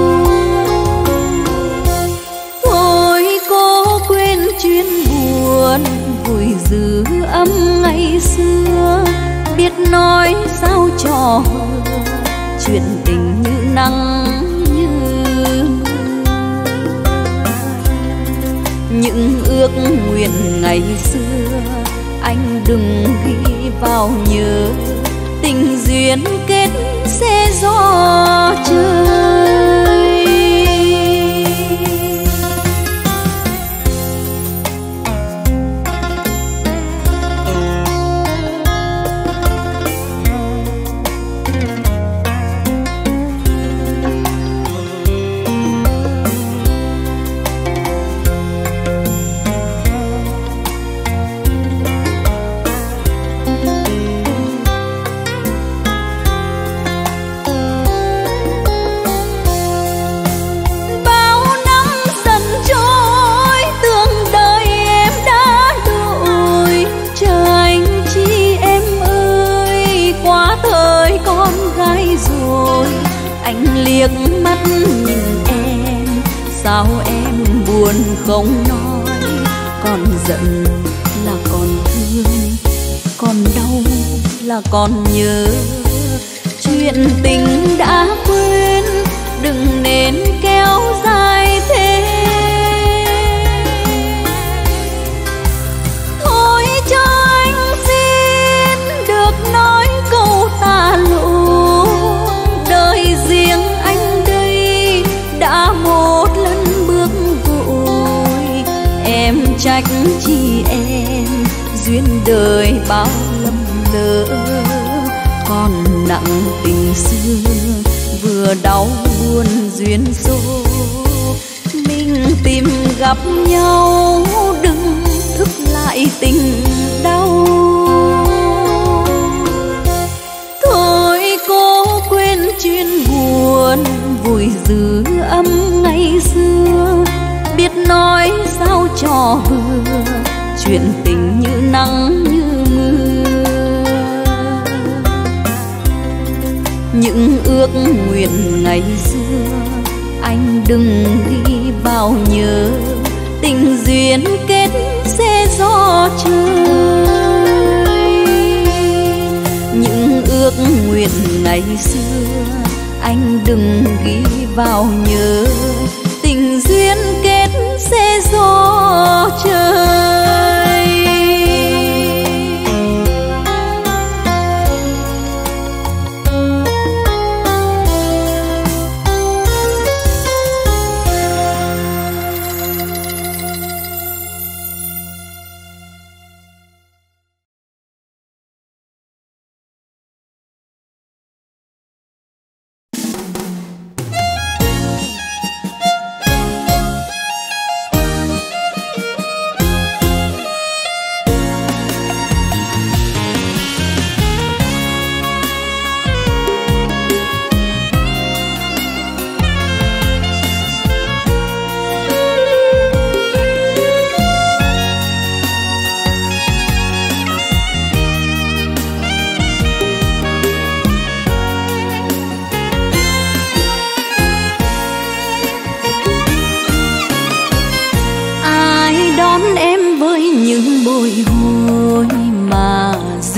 Thôi cố quên chuyện buồn, vùi giữ ấm ngày xưa. Biết nói sao cho hờ, chuyện tình như nắng như mưa. Những ước nguyện ngày xưa anh đừng ghi vào nhớ. Tình duyên kết sẽ gió trời. Anh liếc mắt nhìn em, sao em buồn không nói? Còn giận là còn thương, còn đau là còn nhớ. Chuyện tình đã quên, đừng nên kéo dài thế. Thôi cho anh xin được nói câu ta lộ, đời riêng anh đây đã một lần bước vội. Em trách chi em, duyên đời bao lầm lỡ, còn nặng tình xưa vừa đau buồn duyên số. Mình tìm gặp nhau, đừng thức lại tình đau. Thôi cố quên chuyện buồn, vùi giữ ấm ngày xưa. Biết nói sao cho vừa, chuyện tình như nắng như mưa. Những ước nguyện ngày xưa anh đừng ghi vào nhớ. Tình duyên kết sẽ gió trời. Những ước nguyện ngày xưa anh đừng ghi vào nhớ. Tình duyên kết sẽ gió trời.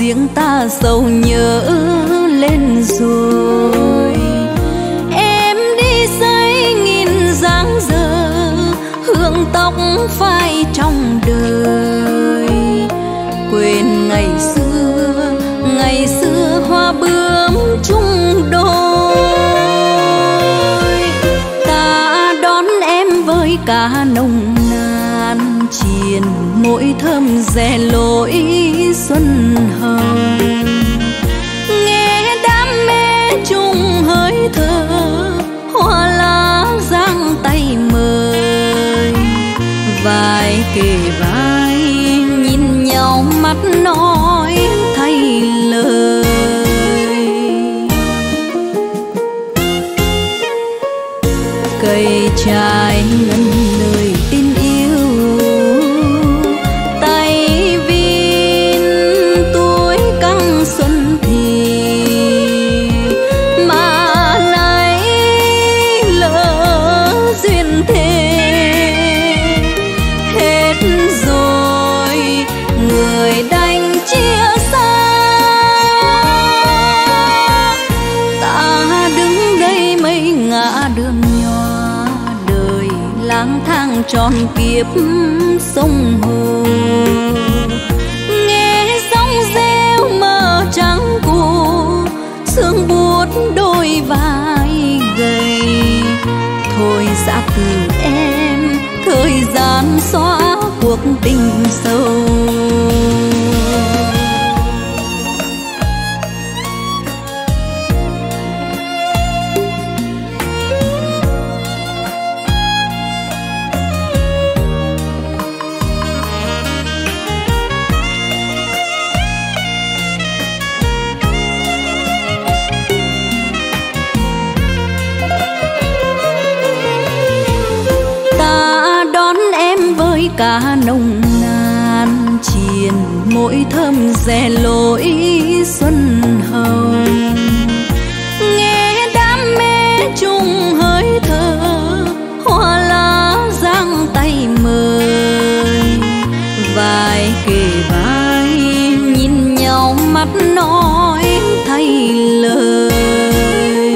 riêng ta sầu nhớ lên rồi. Em đi xây nghìn dáng giờ, hương tóc phai trong đời. Quên ngày xưa hoa bướm chung đôi. Ta đón em với cả nồng nàn, triền mỗi thơm rẻ lối xuân hồng. Nghe đam mê chung hơi thở, hoa lá giang tay mời. Vai kề vai nhìn nhau mắt nói thay lời. Cây trái ngân lời tin yêu, tay vin tuổi căng xuân thì mà lấy lỡ duyên thế. Hết rồi người đành chia xa, ta đứng đây mấy ngã đường nhỏ, đời lang thang tròn kiếp sông hồ. Nghe sóng reo mơ trắng cũ, sương buốt đôi vai gầy. Thôi giã từ em, thời gian xóa cuộc tình sâu. Cả nồng nàn, triền mỗi thơm rẻ lối xuân hồng. Nghe đam mê chung hơi thở, hoa lá giang tay mời. Vai kề vai nhìn nhau mắt nói thay lời.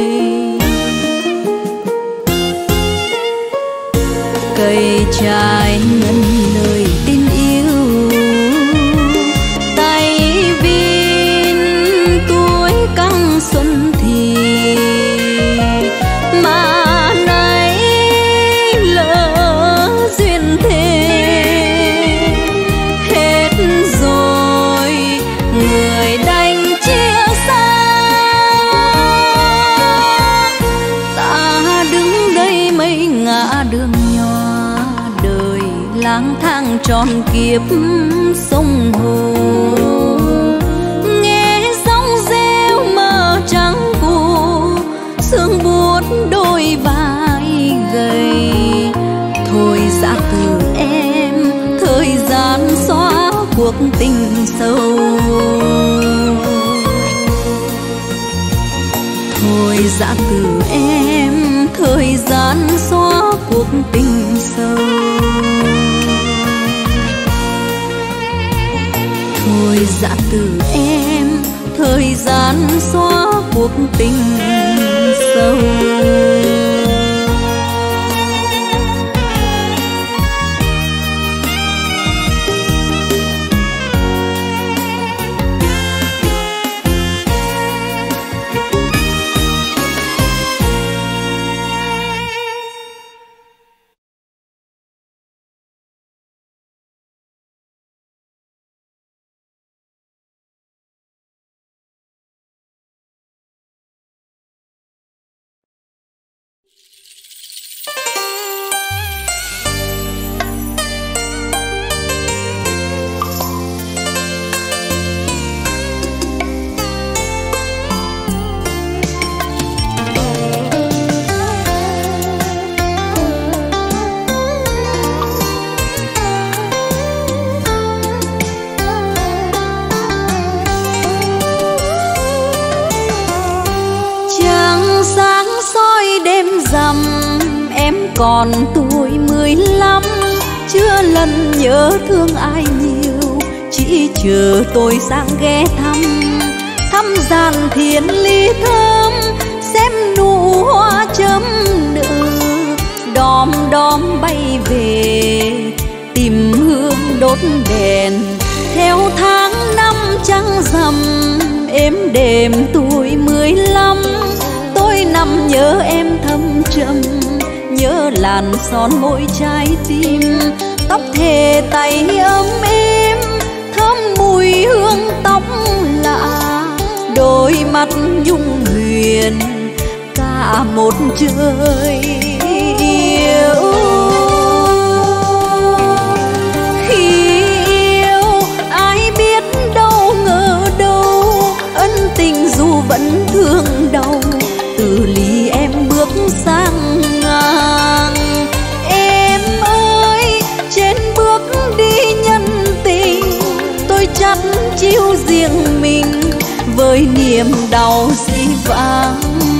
Cây trái ngân lời tin yêu, tay vin tuổi căng xuân thì mà nay lỡ duyên thế. Hết rồi người đành chia xa, ta đứng đây mấy ngã đường nhỏ, đời lang thang tròn kiếp sông hồ. Nghe sóng reo mơ trắng cũ, sương buốt đôi vai gầy. Thôi giã từ em, thời gian xóa cuộc tình sâu. Thôi giã từ em, thời gian xóa cuộc tình sâu. Thôi giã từ em, thời gian xóa cuộc tình sâu. Còn tuổi 15, chưa lần nhớ thương ai nhiều, chỉ chờ tôi sang ghé thăm, thăm gian thiền ly thơm, xem nụ hoa chớm nở đom đóm bay về, tìm hương đốt đèn theo tháng năm trăng rằm. Êm đềm tuổi 15, tôi nằm nhớ em thâm trầm, nhớ làn son môi trái tim, tóc thề tay ấm êm, thơm mùi hương tóc lạ, đôi mắt nhung huyền cả một trời yêu. Khi yêu ai biết đâu ngờ đâu, ân tình dù vẫn thương đau, từ ly em bước sang ngang. Em ơi trên bước đi nhân tình, tôi chắt chiu riêng mình với niềm đau dĩ vãng.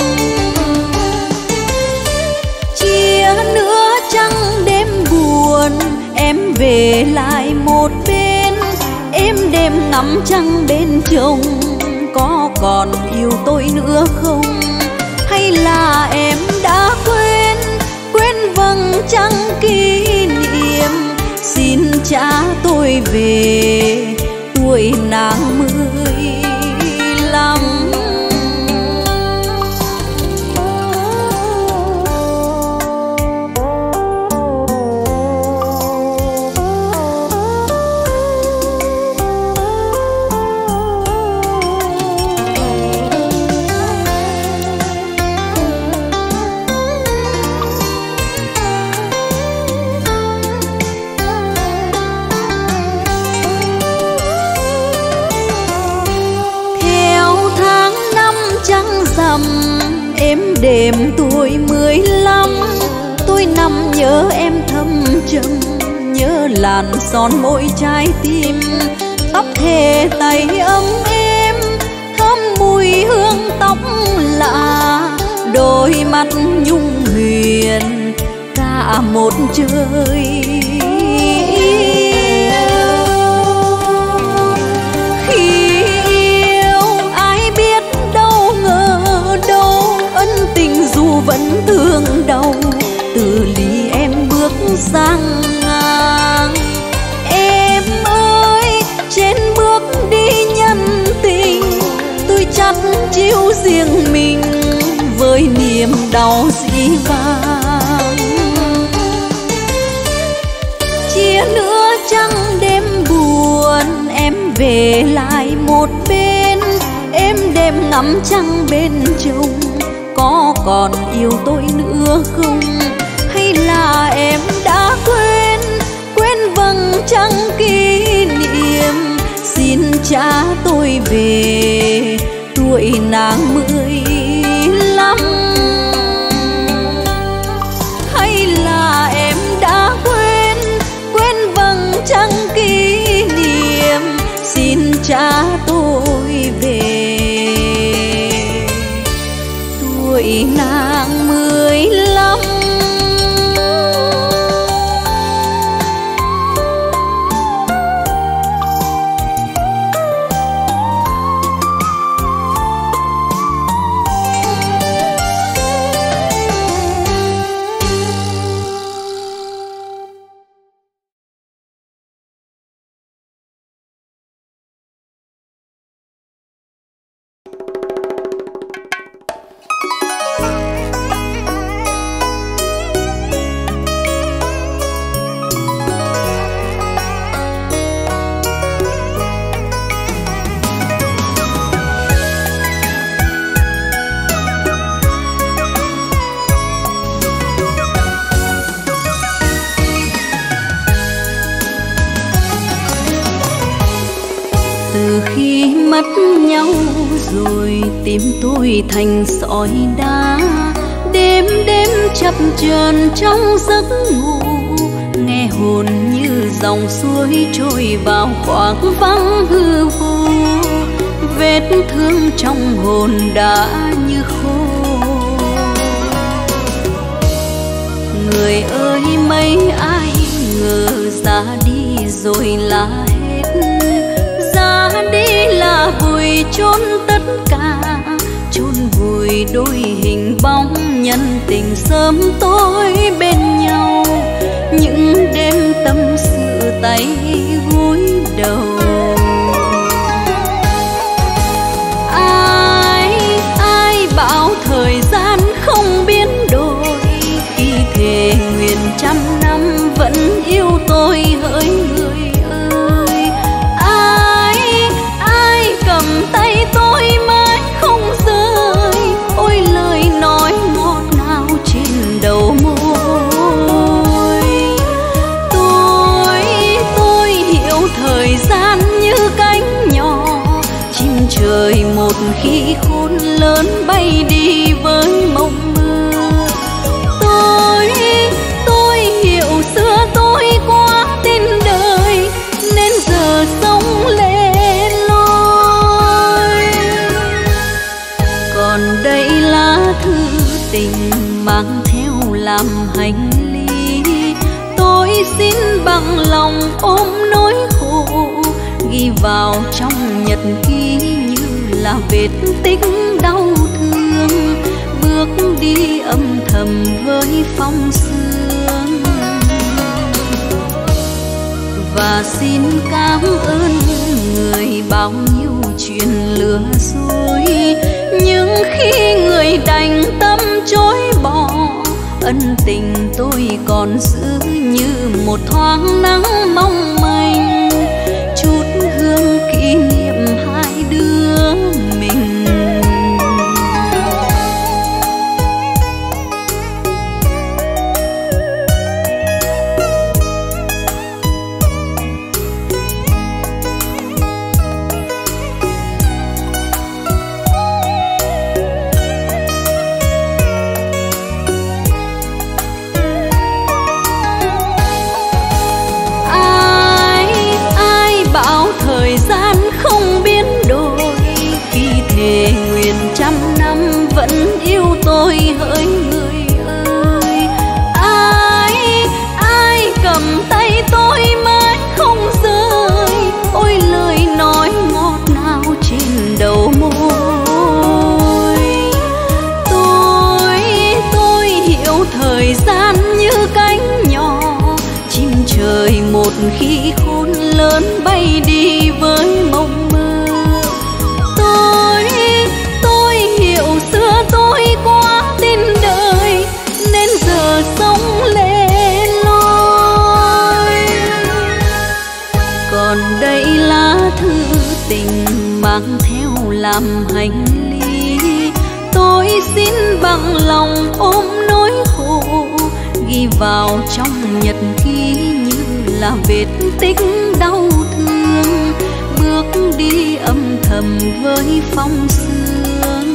Chia nữa trăng đêm buồn, em về lại một bên, em đêm ngắm trăng bên chồng, có còn yêu tôi nữa không? Hay là em đã quên, quên vầng trăng kỷ niệm, xin trả tôi về tuổi nàng 15. Êm đềm tuổi 15, tôi nằm nhớ em thâm trầm, nhớ làn son môi trái tim, tóc thề tay ấm êm, thơm mùi hương tóc lạ, đôi mắt nhung huyền cả một trời yêu. Khi yêu ai biết đâu ngờ đâu, ân tình dù vẫn thương đau, từ ly em bước sang ngang. Em ơi trên bước đi nhân tình, tôi chắt chiu riêng mình với niềm đau dĩ vãng. Chia nữa trăng đêm buồn, em về lại một bên, em đêm ngắm trăng bên chồng, có còn yêu tôi nữa không? Hay là em đã quên, quên vầng trăng kỷ niệm, xin trả tôi về tuổi nàng 15. Hay là em đã quên, quên vầng trăng kỷ niệm, xin trả tôi về tuổi nàng 15. Mất nhau rồi tim tôi thành sỏi đá, đêm đêm chập chờn trong giấc ngủ, nghe hồn như dòng suối trôi vào khoảng vắng hư vô, vết thương trong hồn đã như khô. Người ơi mấy ai ngờ ra đi rồi là hết, là vùi chôn tất cả, chôn vùi đôi hình bóng nhân tình sớm tối bên nhau. Những đêm tâm sự tay gối đầu, ai bảo thời gian không biến đổi, khi thề nguyện trăm năm vẫn yêu tôi hỡi người ơi. Ai cầm tay tôi mãi không rời, ôi lời nói ngọt ngào trên đầu môi. Tôi hiểu thời gian như cánh nhỏ, chim trời một khi khôn lớn bay đi với mộng mơ. Tôi hiểu xưa tôi quá tin đời, nên giờ sống lẻ loi. Còn đây lá thư tình mang theo làm hành lý, tôi xin bằng lòng ôm nỗi khổ, ghi vào trong nhật ký như là vết tích đau thương, bước đi âm thầm với phong sương. Và xin cảm ơn người bao nhiêu chuyện lừa dối, nhưng khi người đành tâm chối bỏ, ân tình tôi còn giữ như một thoáng nắng mong manh, chút hương kỷ niệm hai đứa mình. Không biến đổi, khi thề nguyện trăm năm vẫn yêu tôi hỡi người ơi. Ai cầm tay tôi mãi không rời, ôi lời nói ngọt ngào trên đầu môi. Tôi hiểu thời gian như cánh nhỏ, chim trời một khi khôn lớn bay đi với mộng mơ. Tôi hiểu xưa tôi quá tin đời, nên giờ sống lẻ loi. Còn đây lá thư tình mang theo làm hành lý, tôi xin bằng lòng ôm nỗi khổ, ghi vào trong nhật ký như là vết tích đau thương, bước đi âm thầm với phong sương.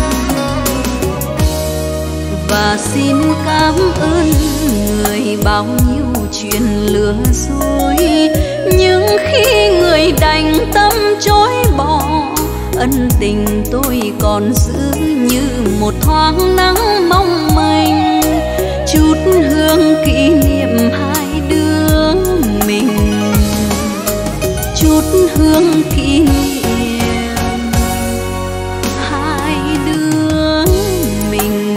Và xin cảm ơn người bao nhiêu chuyện lừa dối, nhưng khi người đành tâm chối bỏ, ân tình tôi còn giữ như một thoáng nắng mong manh, chút hương kỷ niệm hai đứa mình, chút hương kỷ niệm hai đứa mình.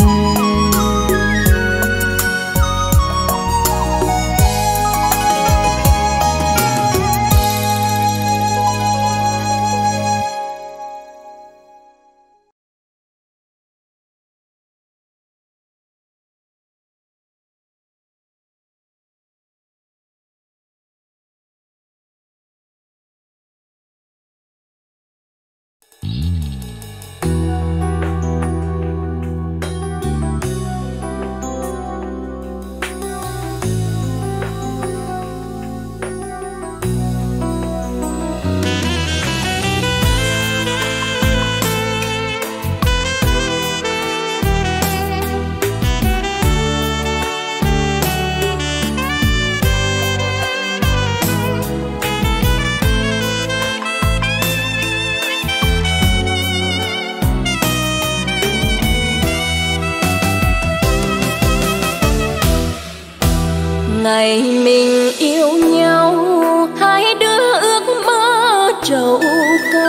Ngày mình yêu nhau, hai đứa ước mơ trầu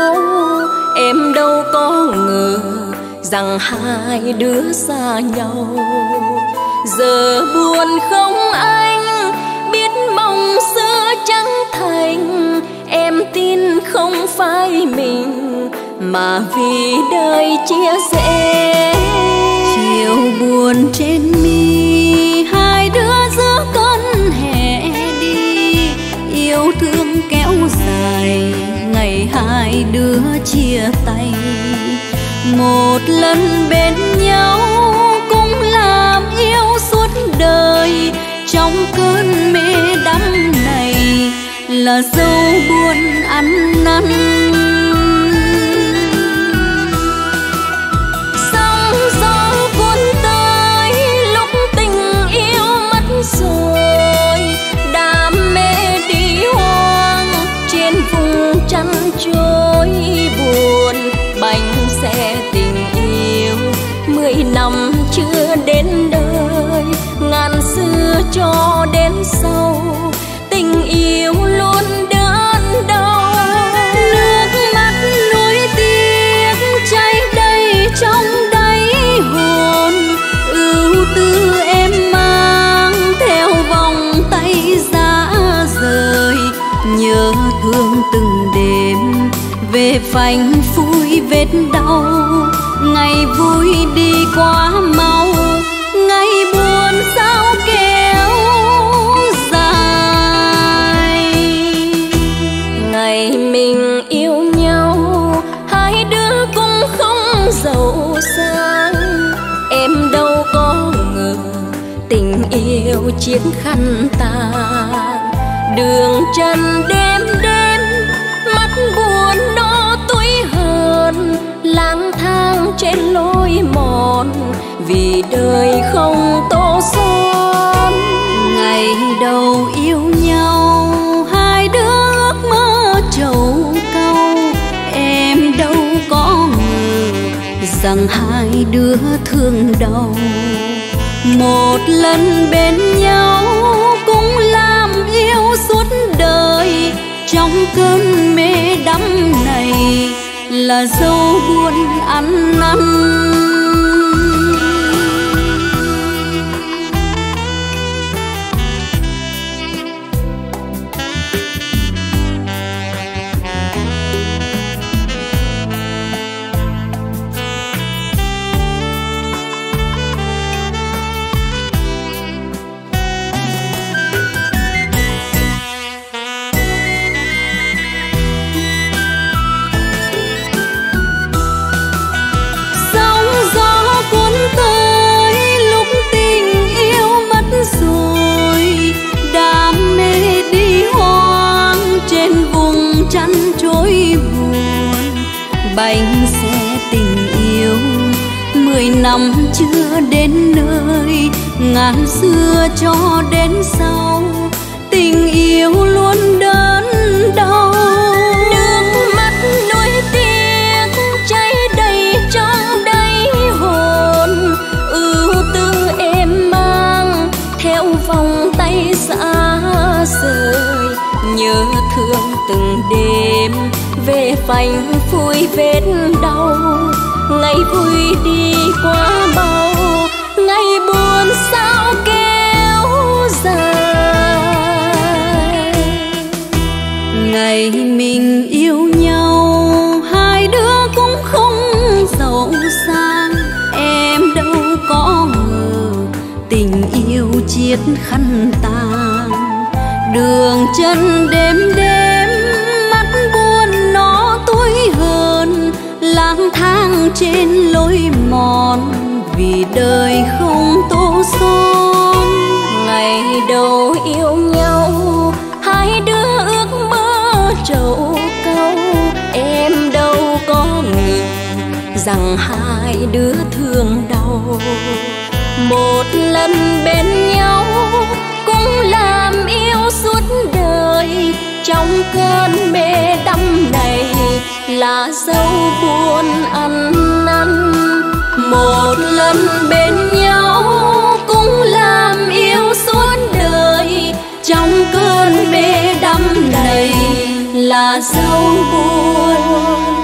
rằng hai đứa xa nhau. Giờ buồn không anh, biết mong xưa chẳng thành. Em tin không phải mình, mà vì đời chia sẻ. Chiều buồn trên mi, hai đứa giữa cơn hè đi. Yêu thương kéo dài, ngày hai đứa chia tay. Một lần bên nhau cũng làm yêu suốt đời. Trong cơn mê đắm này là dấu buồn ăn năn. Sóng gió cuốn tới lúc tình yêu mất rồi. Đam mê đi hoang trên vùng chăn trôi buồn. Bánh xe tình yêu 10 năm chưa đến đời. Ngàn xưa cho đến sau tình yêu luôn đớn đau. Nước mắt nuối tiếc cháy đầy trong đáy hồn. Ưu tư em mang theo vòng tay giá rời. Nhớ thương từng đêm về phanh phui vết đau. Ngày vui đi quá mau, ngày buồn sao kéo dài. Ngày mình yêu nhau, hai đứa cũng không giàu sang. Em đâu có ngờ tình yêu chiếc khăn tàn. Đường chân đêm đêm, mắt buồn nó tuổi hờn. Lang thang trên lối mòn, vì đời không tô son. Ngày đầu yêu nhau, hai đứa ước mơ trầu cau. Em đâu có ngờ rằng hai đứa thương đau. Một lần bên nhau cũng làm yêu suốt đời. Trong cơn mê đắm này là dấu buồn ăn năn. Chăn trôi buồn, bánh xe tình yêu 10 năm chưa đến nơi. Ngàn xưa cho đến sau tình yêu luôn đớn đau. Nước mắt nuối tiếc cháy đầy trong đáy hồn. Ưu tư em mang theo vòng tay xa rời. Nhớ thương từng đêm về phanh phui vết đau. Ngày vui đi quá mau, ngày buồn sao kéo dài. Ngày mình yêu nhau, hai đứa cũng không giàu sang. Em đâu có ngờ tình yêu chiếc khăn tàn. Đường chân đêm đêm, mắt buồn nó tối hơn. Lang thang trên lối mòn, vì đời không tô son. Ngày đầu yêu nhau, hai đứa ước mơ trầu cau. Em đâu có ngờ rằng hai đứa thương đau. Một lần bên nhau cũng làm yêu suốt đời. Trong cơn mê đắm này là dấu buồn ăn năn. Một lần bên nhau cũng làm yêu suốt đời. Trong cơn mê đắm này là dấu buồn